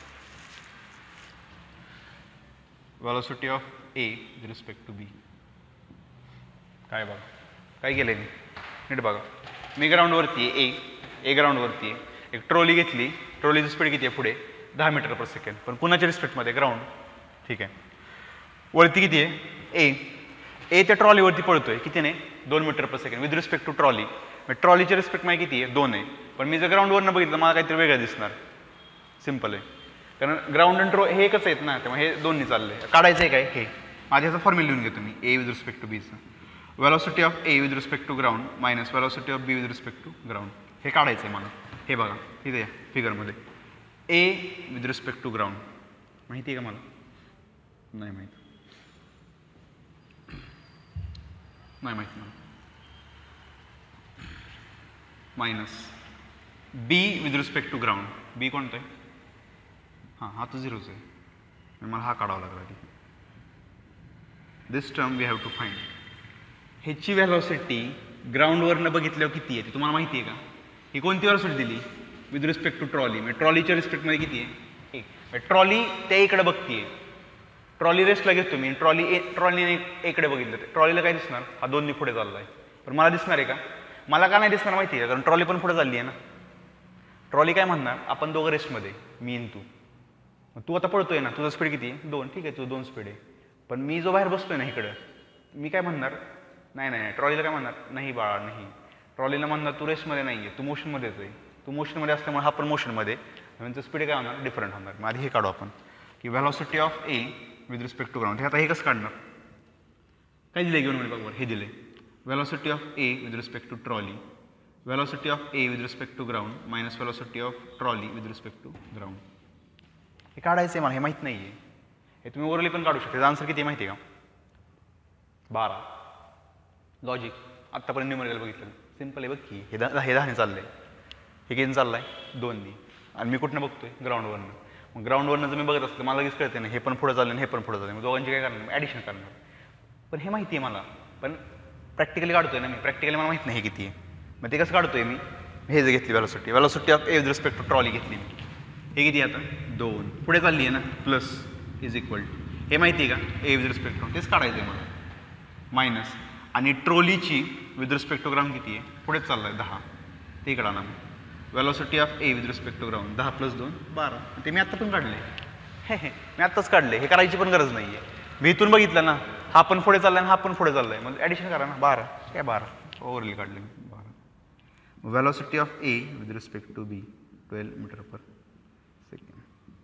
velocity of A with respect to B. काय बघा काय केलंय मी, नीट बघा. मी ग्राउंडवरती आहे, ए ए ग्राउंडवरती आहे. एक ट्रॉली घेतली, ट्रॉलीची स्पीड किती आहे पुढे दहा मीटर पर सेकंड, पण कुणाच्या रिस्पेक्टमध्ये ग्राउंड. ठीक आहे, वरती किती आहे ए, ए त्या ट्रॉलीवरती पळतोय किती नाही दोन meter per second with respect to trolley. मग ट्रॉलीची रिस्पेक्ट माझी किती आहे दोन आहे, पण मी जर ग्राउंडवरनं बघितलं मला काहीतरी वेगळं दिसणार. सिम्पल आहे, कारण ग्राउंड अँड ट्रो हे एकच आहेत ना, त्यामुळे हे दोन्ही चालले. काढायचं आहे काय हे, माझ्या ह्याचा फॉर्म्युला लिहून घेतो मी, ए विथ रिस्पेक्ट टू बीचं. Velocity of A with respect to ground minus velocity of B with respect to ground. हे काढायचं आहे मला. हे बघा इथे या फिगरमध्ये, A with respect to ground माहिती आहे का मला, नाही माहीत, नाही माहीत मला. Minus B with respect to ground, B कोणतं आहे, हां हा तर झिरोच आहे, मला हा काढावा लागला आधी. This term we have to find. ह्याची व्हॅलॉसिटी ग्राउंडवरनं बघितल्यावर किती आहे ते तुम्हाला माहिती आहे का? ही कोणती व्हॅलॉसिटी दिली विथ रिस्पेक्ट टू ट्रॉली, म्हणजे ट्रॉलीच्या रिस्पेक्टमध्ये किती आहे एक. ट्रॉली त्या इकडे बघतीये, ट्रॉली रेस्टला घेतो मी, ट्रॉली ए ट्रॉलीने इकडे बघितलं तर ट्रॉलीला काय दिसणार? हा दोन्ही पुढे चालला आहे. पण मला दिसणार आहे का? मला का नाही दिसणार माहिती आहे का? कारण ट्रॉली पण पुढे चालली आहे ना. ट्रॉली काय म्हणणार? आपण दोघं रेस्टमध्ये, मी इन तू. तू आता पळतोय ना, तुझं स्पीड किती आहे? दोन. ठीक आहे, तुझं दोन स्पीड आहे. पण मी जो बाहेर बसतोय ना इकडं, मी काय म्हणणार? नाही नाही ट्रॉलीला काय म्हणणार? नाही बाळा नाही. ट्रॉलीला म्हणणार तू रेस्टमध्ये नाही आहे, तू मोशनमध्येच आहे. तू मोशनमध्ये असल्यामुळे हा पण मोशनमध्ये, म्हणजे स्पीड काय होणार? डिफरंट होणार. मग आधी हे काढू आपण की velocity of A with respect to ground. हे आता हे कसं काढणार? काय दिले घेऊन म्हणजे बघा, हे दिले velocity of A with respect to trolley, velocity of A with respect to ground minus velocity of trolley with respect to ground. हे काढायचं आहे मला, हे माहीत नाही आहे. हे तुम्ही ओरली पण काढू शकता. त्याचा आन्सर किती माहिती आहे का? बारा. लॉजिक आत्तापर्यंत न्यूमरिकल बघितलं, सिम्पल आहे बघ की. हे दहा हे दहाने चाललं आहे, हे किती चाललं आहे? दोननी. आणि मी कुठनं बघतोय? ग्राउंडवरनं. मग ग्राउंडवरनं जर मी बघत असलं मला लगेच कळते ना हे पण पुढे चाललं आणि हे पण पुढे चाललं. मग दोघांची काय करणार? ॲडिशन करणार. पण हे माहिती आहे मला, पण प्रॅक्टिकली काढतोय ना मी. प्रॅक्टिकली मला माहित नाही हे किती आहे. मग ते कसं काढतोय मी? हे जे घेतली velocity, velocity of A with respect to trolley घेतली मी. हे किती आता? दोन. पुढे चालली आहे ना, प्लस इज इक्वल टू हे माहिती आहे का? ए विथ रिस्पेक्ट टू, तेच काढायचं आहे मला. मायनस आणि ट्रॉलीची विथ रिस्पेक्ट टू ग्राउंड किती आहे? पुढेच चाललं आहे दहा. ते काढा ना मी. Velocity of A with respect to ground दहा प्लस दोन बारा. ते मी आत्ता पण काढले. हे हे मी आत्ताच काढले. हे करायची पण गरज नाही आहे. मी इथून बघितलं ना, हा पण पुढे चाललाय आणि हा पण पुढे चाललाय, मग ॲडिशन करा ना. बारा. काय बारा? ओव्हरली काढले मी बारा. Velocity of A with respect to B twelve meter per second.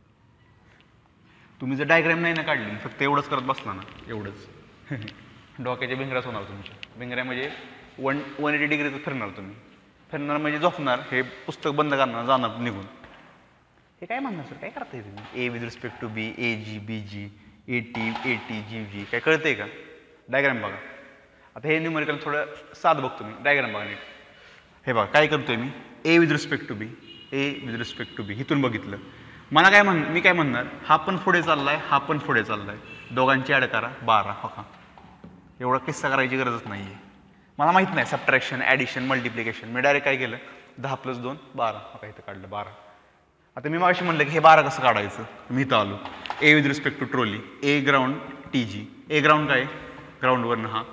तुम्ही जर डायग्राम नाही ना काढली, फक्त एवढंच करत बसला ना, एवढंच डोक्याच्या भिंगऱ्याच होणार तुमच्या. भिंगऱ्या म्हणजे वन वन एटी डिग्रीचं फिरणार तुम्ही. फिरणार म्हणजे झोपणार, हे पुस्तक बंद करणार, जाणार निघून. हे काय म्हणणार सर? काय करताय तुम्ही? A with respect to B, A G, B G, A T, A T, G G. काय कळतंय का? डायग्राम बघा. आता हे न्यूमरिकल थोडं साध बघतो मी. डायग्राम बघा नीट. हे बघा काय करतोय मी? A with respect to B, A with respect to B. इथून बघितलं. मला काय म्हण मी काय म्हणणार? हा पण पुढे चाललाय, हा पण पुढे चाललाय. दोघांची ॲड करा बारा. हो का? एवढा किस्सा करायची गरजच नाही आहे. मला माहीत नाही सबट्रॅक्शन, ॲडिशन, मल्टिप्लिकेशन. मी डायरेक्ट काय केलं? दहा प्लस दोन बारा. हो का? इथं काढलं बारा. आता मी मागाशी म्हणलं की हे बारा कसं काढायचं? मी इथं आलो. A with respect to trolley, A ground T G. A ground काय? ग्राउंडवरनं हा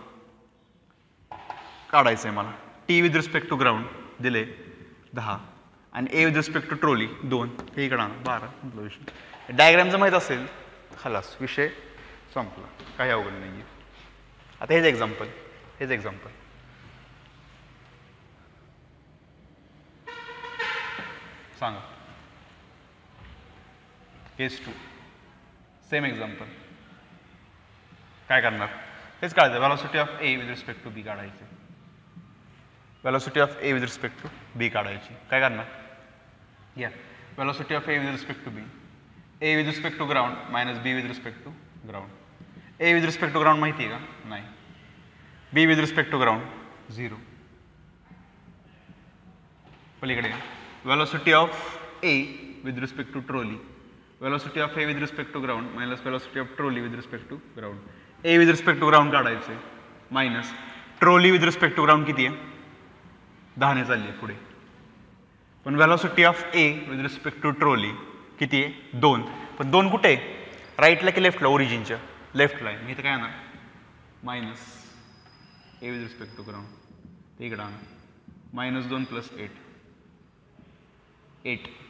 काढायचं आहे मला. T with respect to ground दिले दहा आणि A with respect to trolley दोन. हे इकडं आणा बारा. संपला विषय. डायग्रामचं माहीत असेल खलास, विषय संपला. काही अवघड नाही आहे. आता हेच एक्झाम्पल, हेच एक्झाम्पल. सांगा. Case two same example. काय करणार? हेच काढायचं. Velocity of A with respect to B काढायची. Velocity of A with respect to B काढायची. काय करणार? या velocity of A with respect to B, A with respect to ground minus B with respect to ground. A with respect to ground माहिती आहे का? नाही. B with respect to ground zero. पलीकडे velocity of A with respect to trolley, velocity of A with respect to ground minus velocity of trolley with respect to ground. A with respect to ground काढायचं आहे minus trolley with respect to ground किती आहे? दहाने चालली आहे पुढे. पण velocity of A with respect to trolley किती आहे? दोन. पण दोन कुठे आहे? राईटला की लेफ्टला? ओरिजिनच्या लेफ्टला आहे. मी इथं काय आणणार? Minus A with respect to ground. ते इकडं आणा. मायनस दोन plus eight, eight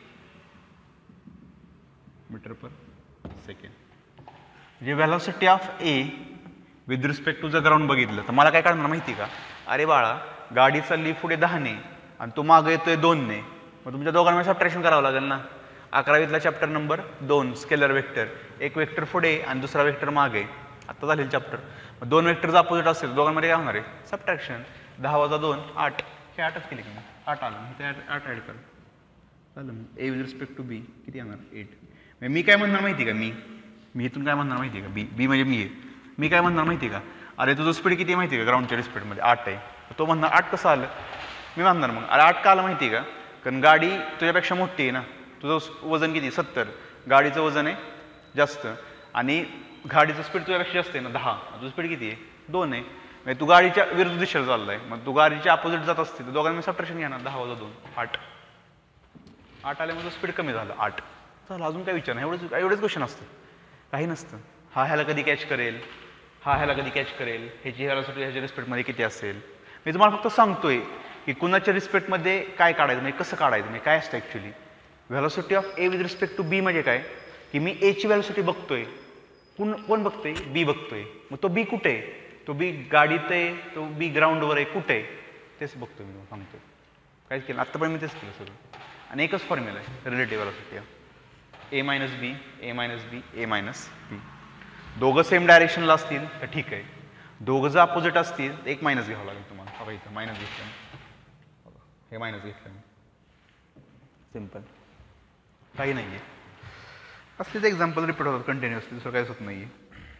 metre per second. जे velocity of A with respect to the ground बघितलं तर मला काय काढणार माहिती का? अरे बाळा, गाडी चालली पुढे दहाने आणि तो मागे येतोय दोनने. मग तुमच्या दोघांमध्ये सबट्रॅक्शन करावं लागेल ना. अकरावीतला चॅप्टर नंबर दोन स्केलर वेक्टर. एक वेक्टर पुढे आणि दुसरा वेक्टर मागे. आता झालेलं चॅप्टर. मग दोन वेक्टरचं अपोजिट असेल दोघांमध्ये काय होणार आहे? सबट्रॅक्शन. दहा वाजा दोन आठ. हे आठच केली की मी. आठ आलं. ते आठ ॲड कर चालेल. मग A with respect to B किती येणार? एट. मी काय म्हणणार माहिती का? मी मी इथून काय म्हणणार माहिती का? बी बी म्हणजे मी आहे. मी काय म्हणणार माहिती का? अरे तुझं स्पीड किती माहिती आहे का? ग्राउंडच्या स्पीडमध्ये आठ आहे. तो म्हणणार आठ कसं आलं? मी म्हणणार मग अरे आठ का आलं माहिती आहे का? कारण गाडी तुझ्यापेक्षा मोठी आहे ना. तुझं वजन किती? सत्तर. गाडीचं वजन आहे जास्त आणि गाडीचं स्पीड तुझ्यापेक्षा जास्त आहे ना दहा, तुझं स्पीड किती आहे दोन आहे, म्हणजे तू गाडीच्या विरुद्ध दिशेला चाललाय, मग तू गाडीच्या अपोजिट जात असते तर दोघांनी सबट्रॅक्शन घ्या ना, दहा वजा दोन आठ, आठ आल्यामुळे स्पीड कमी झालं आठ. चला अजून काय विचार नाही, एवढंच एवढेच क्वेश्चन असतं, काही नसतं. हा ह्याला कधी कॅच करेल, हा ह्याला कधी कॅच करेल, ह्याची ह्याला ह्याच्या रिस्पेक्टमध्ये किती असेल. मी तुम्हाला फक्त सांगतोय की कुणाच्या रिस्पेक्टमध्ये काय काढायचं म्हणजे कसं काढायचं म्हणजे काय असतं actually. Velocity of A with respect to B म्हणजे काय की मी एची व्हॅलोसिटी बघतोय, कोण कोण बघतोय बी बघतोय, मग तो बी कुठे आहे, तो बी गाडीत आहे, तो बी ग्राउंडवर आहे, कुठे आहे तेच बघतोय मी सांगतोय. काहीच केलं आत्तापर्यंत मी तेच केलं सगळं. आणि एकच फॉर्म्युला आहे relative velocity, A minus B A minus B A minus B. दोघं सेम डायरेक्शनला असतील तर ठीक आहे, दोघं जर अपोजिट असतील तर एक मायनस घ्यावं लागेल तुम्हाला. बघा इथं मायनस घेतलं, हे मायनस घेतलं मी, सिम्पल, काही नाही आहे. असलेच एक्झाम्पल रिपीट होतात कंटिन्युअसली, दुसरं काहीच होत नाही आहे.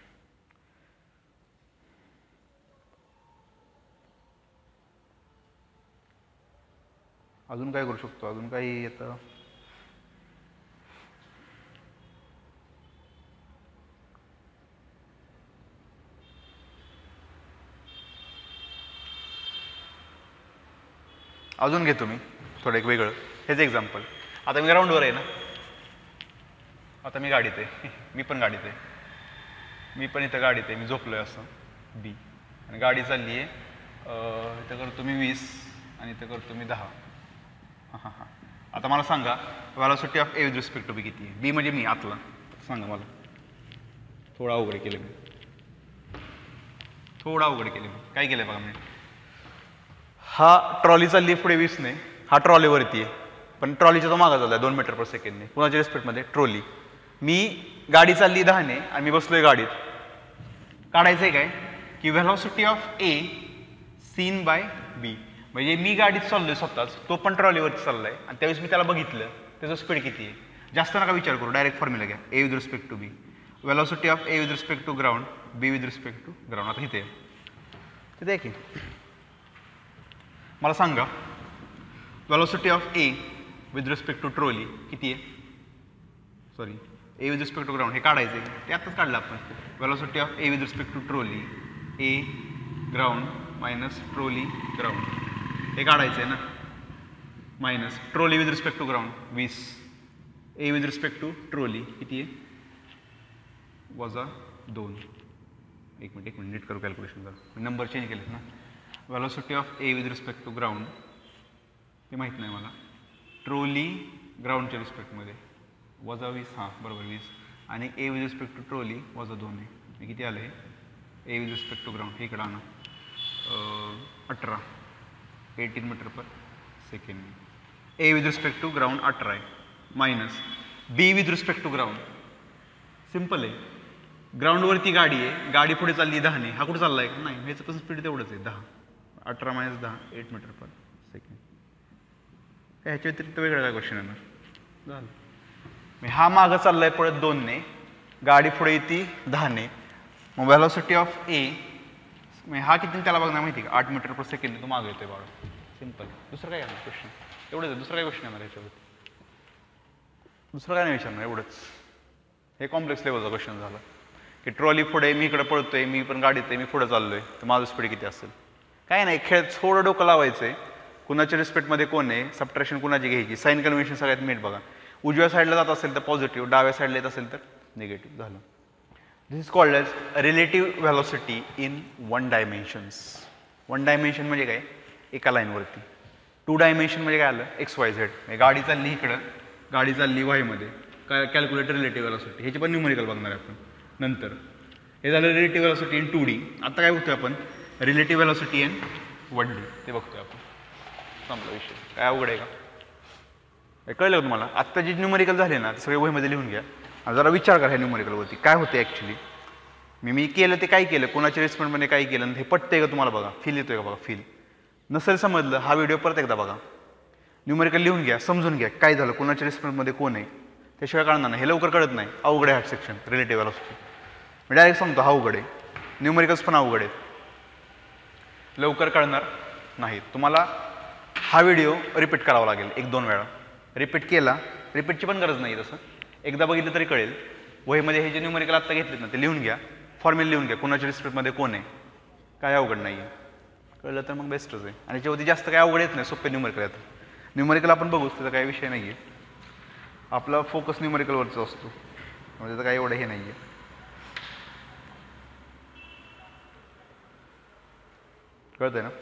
अजून काय करू शकतो, अजून काही येतं अजून घेतो मी थोडं एक वेगळं. हेच एक्झाम्पल, आता मी ग्राउंडवर आहे ना, आता मी गाडीत आहे, मी पण गाडीत आहे, मी पण इथं गाडीत आहे, मी झोपलोय असं बी, आणि गाडी चालली आहे इथं करतो मी वीस आणि इथं करतो मी दहा. हां हां हां आता मला सांगा velocity of A with respect to B किती आहे. बी म्हणजे मी आतला, सांगा मला. थोडं अवघड केलं मी, थोडं अवघड केलं मी. काय केलं बघा मी, हा ट्रॉली चालली पुढे वीसने, हा ट्रॉलीवरती आहे, पण ट्रॉलीचा तो मागा चालला आहे दोन मीटर पर सेकंडने. कुणाच्या रिस्पेक्टमध्ये ट्रॉली, मी गाडी चालली दहाने आणि मी बसलोय गाडीत. काढायचं आहे काय की velocity of A seen by B, म्हणजे मी गाडीत चाललोय स्वतःच, तो पण ट्रॉलीवरती चाललाय आणि त्यावेळेस मी त्याला बघितलं, त्याचं स्पीड किती आहे. जास्त नका विचार करू, डायरेक्ट फॉर्म्युला घ्या, A with respect to B, velocity of A with respect to ground, B with respect to ground. आता इथे तिथे आहे की, मला सांगा velocity of A with respect to trolley किती आहे, sorry A with respect to ground, हे काढायचं आहे, ते आताच काढलं आपण. Velocity of A with respect to trolley, A ground minus trolley ground, हे काढायचं आहे ना, minus trolley with respect to ground वीस, A with respect to trolley किती आहे वजा दोन. एक मिनिट एक मिनिट नीट करू कॅल्क्युलेशन जरा, नंबर चेंज केलेत ना. Velocity of A with respect to ground ते माहीत नाही मला, ट्रॉली ग्राउंडच्या रिस्पेक्टमध्ये वजा वीस, हां बरोबर वीस, आणि A with respect to trolley वजा दोन आहे. मी किती आलं आहे A with respect to ground, हे इकडं आणा अठरा, eighteen metre per second. A with respect to ground अठरा आहे, minus B with respect to ground, simple आहे, ग्राउंडवरती गाडी आहे, गाडी पुढे चालली दहाने, हा कुठे चालला आहे नाही, ह्याचं पण स्पीड तेवढंच आहे दहा, अठरा मायनस दहा एट मीटर पर सेकंड. ह्याच्या व्यतिरिक्त वेगळं काय क्वेश्चन येणार झालं. हा मागं चाललाय पळत दोनने, गाडी पुढे येते दहाने, मग व्हॅलोसिटी ऑफ ए हा किती त्याला बघणार माहिती का, आठ मीटर पर सेकंड तो मागं येतोय बाळा, सिम्पल. दुसरं काय येणार क्वेश्चन, एवढंच आहे, दुसरं काय क्वेश्चन येणार ह्याच्यावरती, दुसरं काय नाही विचारणार, एवढंच. हे कॉम्प्लेक्स लेवलचा क्वेश्चन झाला की ट्रॉली पुढे, मी इकडे पळतोय, मी पण गाडीत आहे, मी पुढे चाललोय, तर माझं स्पीड किती असेल. काय नाही, खेळ थोडं डोकं लावायचं आहे, कुणाच्या रिस्पेक्टमध्ये कोण आहे, सबट्रॅक्शन कुणाची घ्यायची, साइन कन्व्हेन्शन सगळ्यात मीठ बघा. उजव्या साईडला जात असेल तर पॉझिटिव्ह, डाव्या साईडला येत असेल तर निगेटिव्ह झालं. This is called as relative velocity in one dimensions. One dimension म्हणजे काय, एका लाईनवरती. टू डायमेन्शन म्हणजे काय आलं, एक्स वाय झेड, गाडी चालली इकडं, गाडी चालली वायमध्ये, काय कॅल्क्युलेट रिलेटिव्ह व्हॅलोसिटी, ह्याची पण न्यूमरिकल बघणार आहे आपण नंतर. हे झालं relative velocity in two D. आता काय बघतोय आपण, relative velocity in one D, ते बघतोय आपण. संपला विषय, काय अवघड आहे का, हे कळलं तुम्हाला. आत्ता जे न्यूमरिकल झाले ना ते सगळे वहीमध्ये लिहून घ्या, जरा विचार करा ह्या न्यूमरिकलवरती काय होते ॲक्च्युली. मी मी केलं ते काय केलं, कोणाच्या रिस्पेक्टमध्ये काय केलं, हे पटतंय का तुम्हाला बघा, फील येतोय का बघा, फील नसेल समजलं हा व्हिडिओ परत एकदा बघा, न्यूमरिकल लिहून घ्या, समजून घ्या काय झालं, कोणाच्या रिस्पेक्टमध्ये कोण आहे, त्याशिवाय कळणार नाही. हे लवकर कळत नाही, अवघड आहे हा सेक्शन रिलेटिव्ह व्हॅलोसिटी. मी डायरेक्ट सांगतो हा अवघड आहे, न्यूमरिकल्स पण अवघड आहेत, लवकर कळणार नाहीत. तुम्हाला हा व्हिडिओ रिपीट करावा लागेल एक दोन वेळा. रिपीट केला, रिपीटची पण गरज नाही तसं, एकदा बघितलं तरी कळेल. वहीमध्ये हे जे न्यूमेरिकल आत्ता घेतलेत ना ते लिहून घ्या, फॉर्म्युला लिहून घ्या, कोणाच्या रिस्पेक्टमध्ये कोण आहे, काय अवघड नाही आहे. कळलं तर मग बेस्टच आहे. आणि जेव्हा जास्त काही अवघड येत नाही, सोपे न्यूमेरिकल येतं. न्यूमेरिकल आपण बघूच, त्याचा काही विषय नाही आहे. आपला फोकस न्यूमेरिकलवरचा असतो, म्हणजे त्याचं काही एवढं हे नाही आहे. कळतंय ना?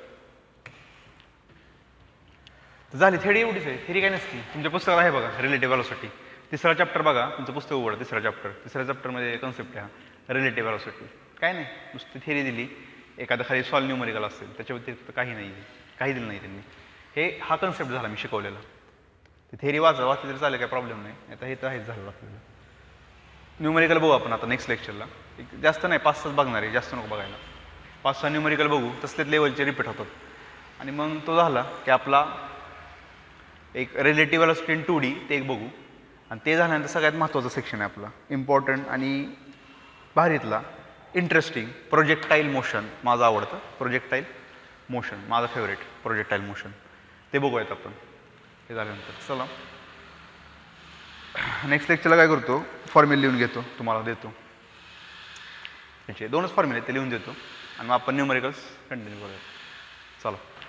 झाली थेरी एवढीच आहे. थेरी काय नसती. तुमच्या पुस्तकात आहे बघा रिलेटिव्ह व्हॅलोसिटी, तिसरा चॅप्टर बघा, तुमचं पुस्तक उघडा तिसरा चॅप्टर. तिसऱ्या चॅप्टरमध्ये कन्सेप्ट आहे हा रिलेटिव्ह व्हॅलोसिटी. काय नाही, नुसती थेरी दिली, एखादं खाली सॉल्व न्यूमेरिकल असेल, त्याच्या व्यतिरिक्त काही नाही आहे, काही दिलं नाही त्यांनी. हे हा कन्सेप्ट झाला मी शिकवलेला. ती थेरी वाचा वाचली तरी चालेल, काय प्रॉब्लेम नाही. आता हे तर आहेच झालं आपल्याला. न्यूमेरिकल बघू आपण आता नेक्स्ट लेक्चरला. जास्त नाही, पाच सात बघणार आहे, जास्त नको बघायला. पाच सहा न्यूमेरिकल बघू, तसलेच लेवलचे रिपीट होतात. आणि मग तो झाला की आपला एक relative velocity in two D ते एक बघू. आणि ते झाल्यानंतर सगळ्यात महत्त्वाचं सेक्शन आहे आपला, इम्पॉर्टंट आणि भारीतला, इंटरेस्टिंग, प्रोजेक्टाईल मोशन. माझं आवडतं प्रोजेक्टाईल मोशन, माझं फेवरेट प्रोजेक्टाईल मोशन. ते बघूयात आपण हे झाल्यानंतर. चला नेक्स्ट लेक्चरला काय करतो, फॉर्म्युला लिहून घेतो, तुम्हाला देतो. त्याचे दोनच फॉर्म्युले ते लिहून देतो आणि मग आपण न्यूमेरिकल्स कंटिन्यू करूया. चला.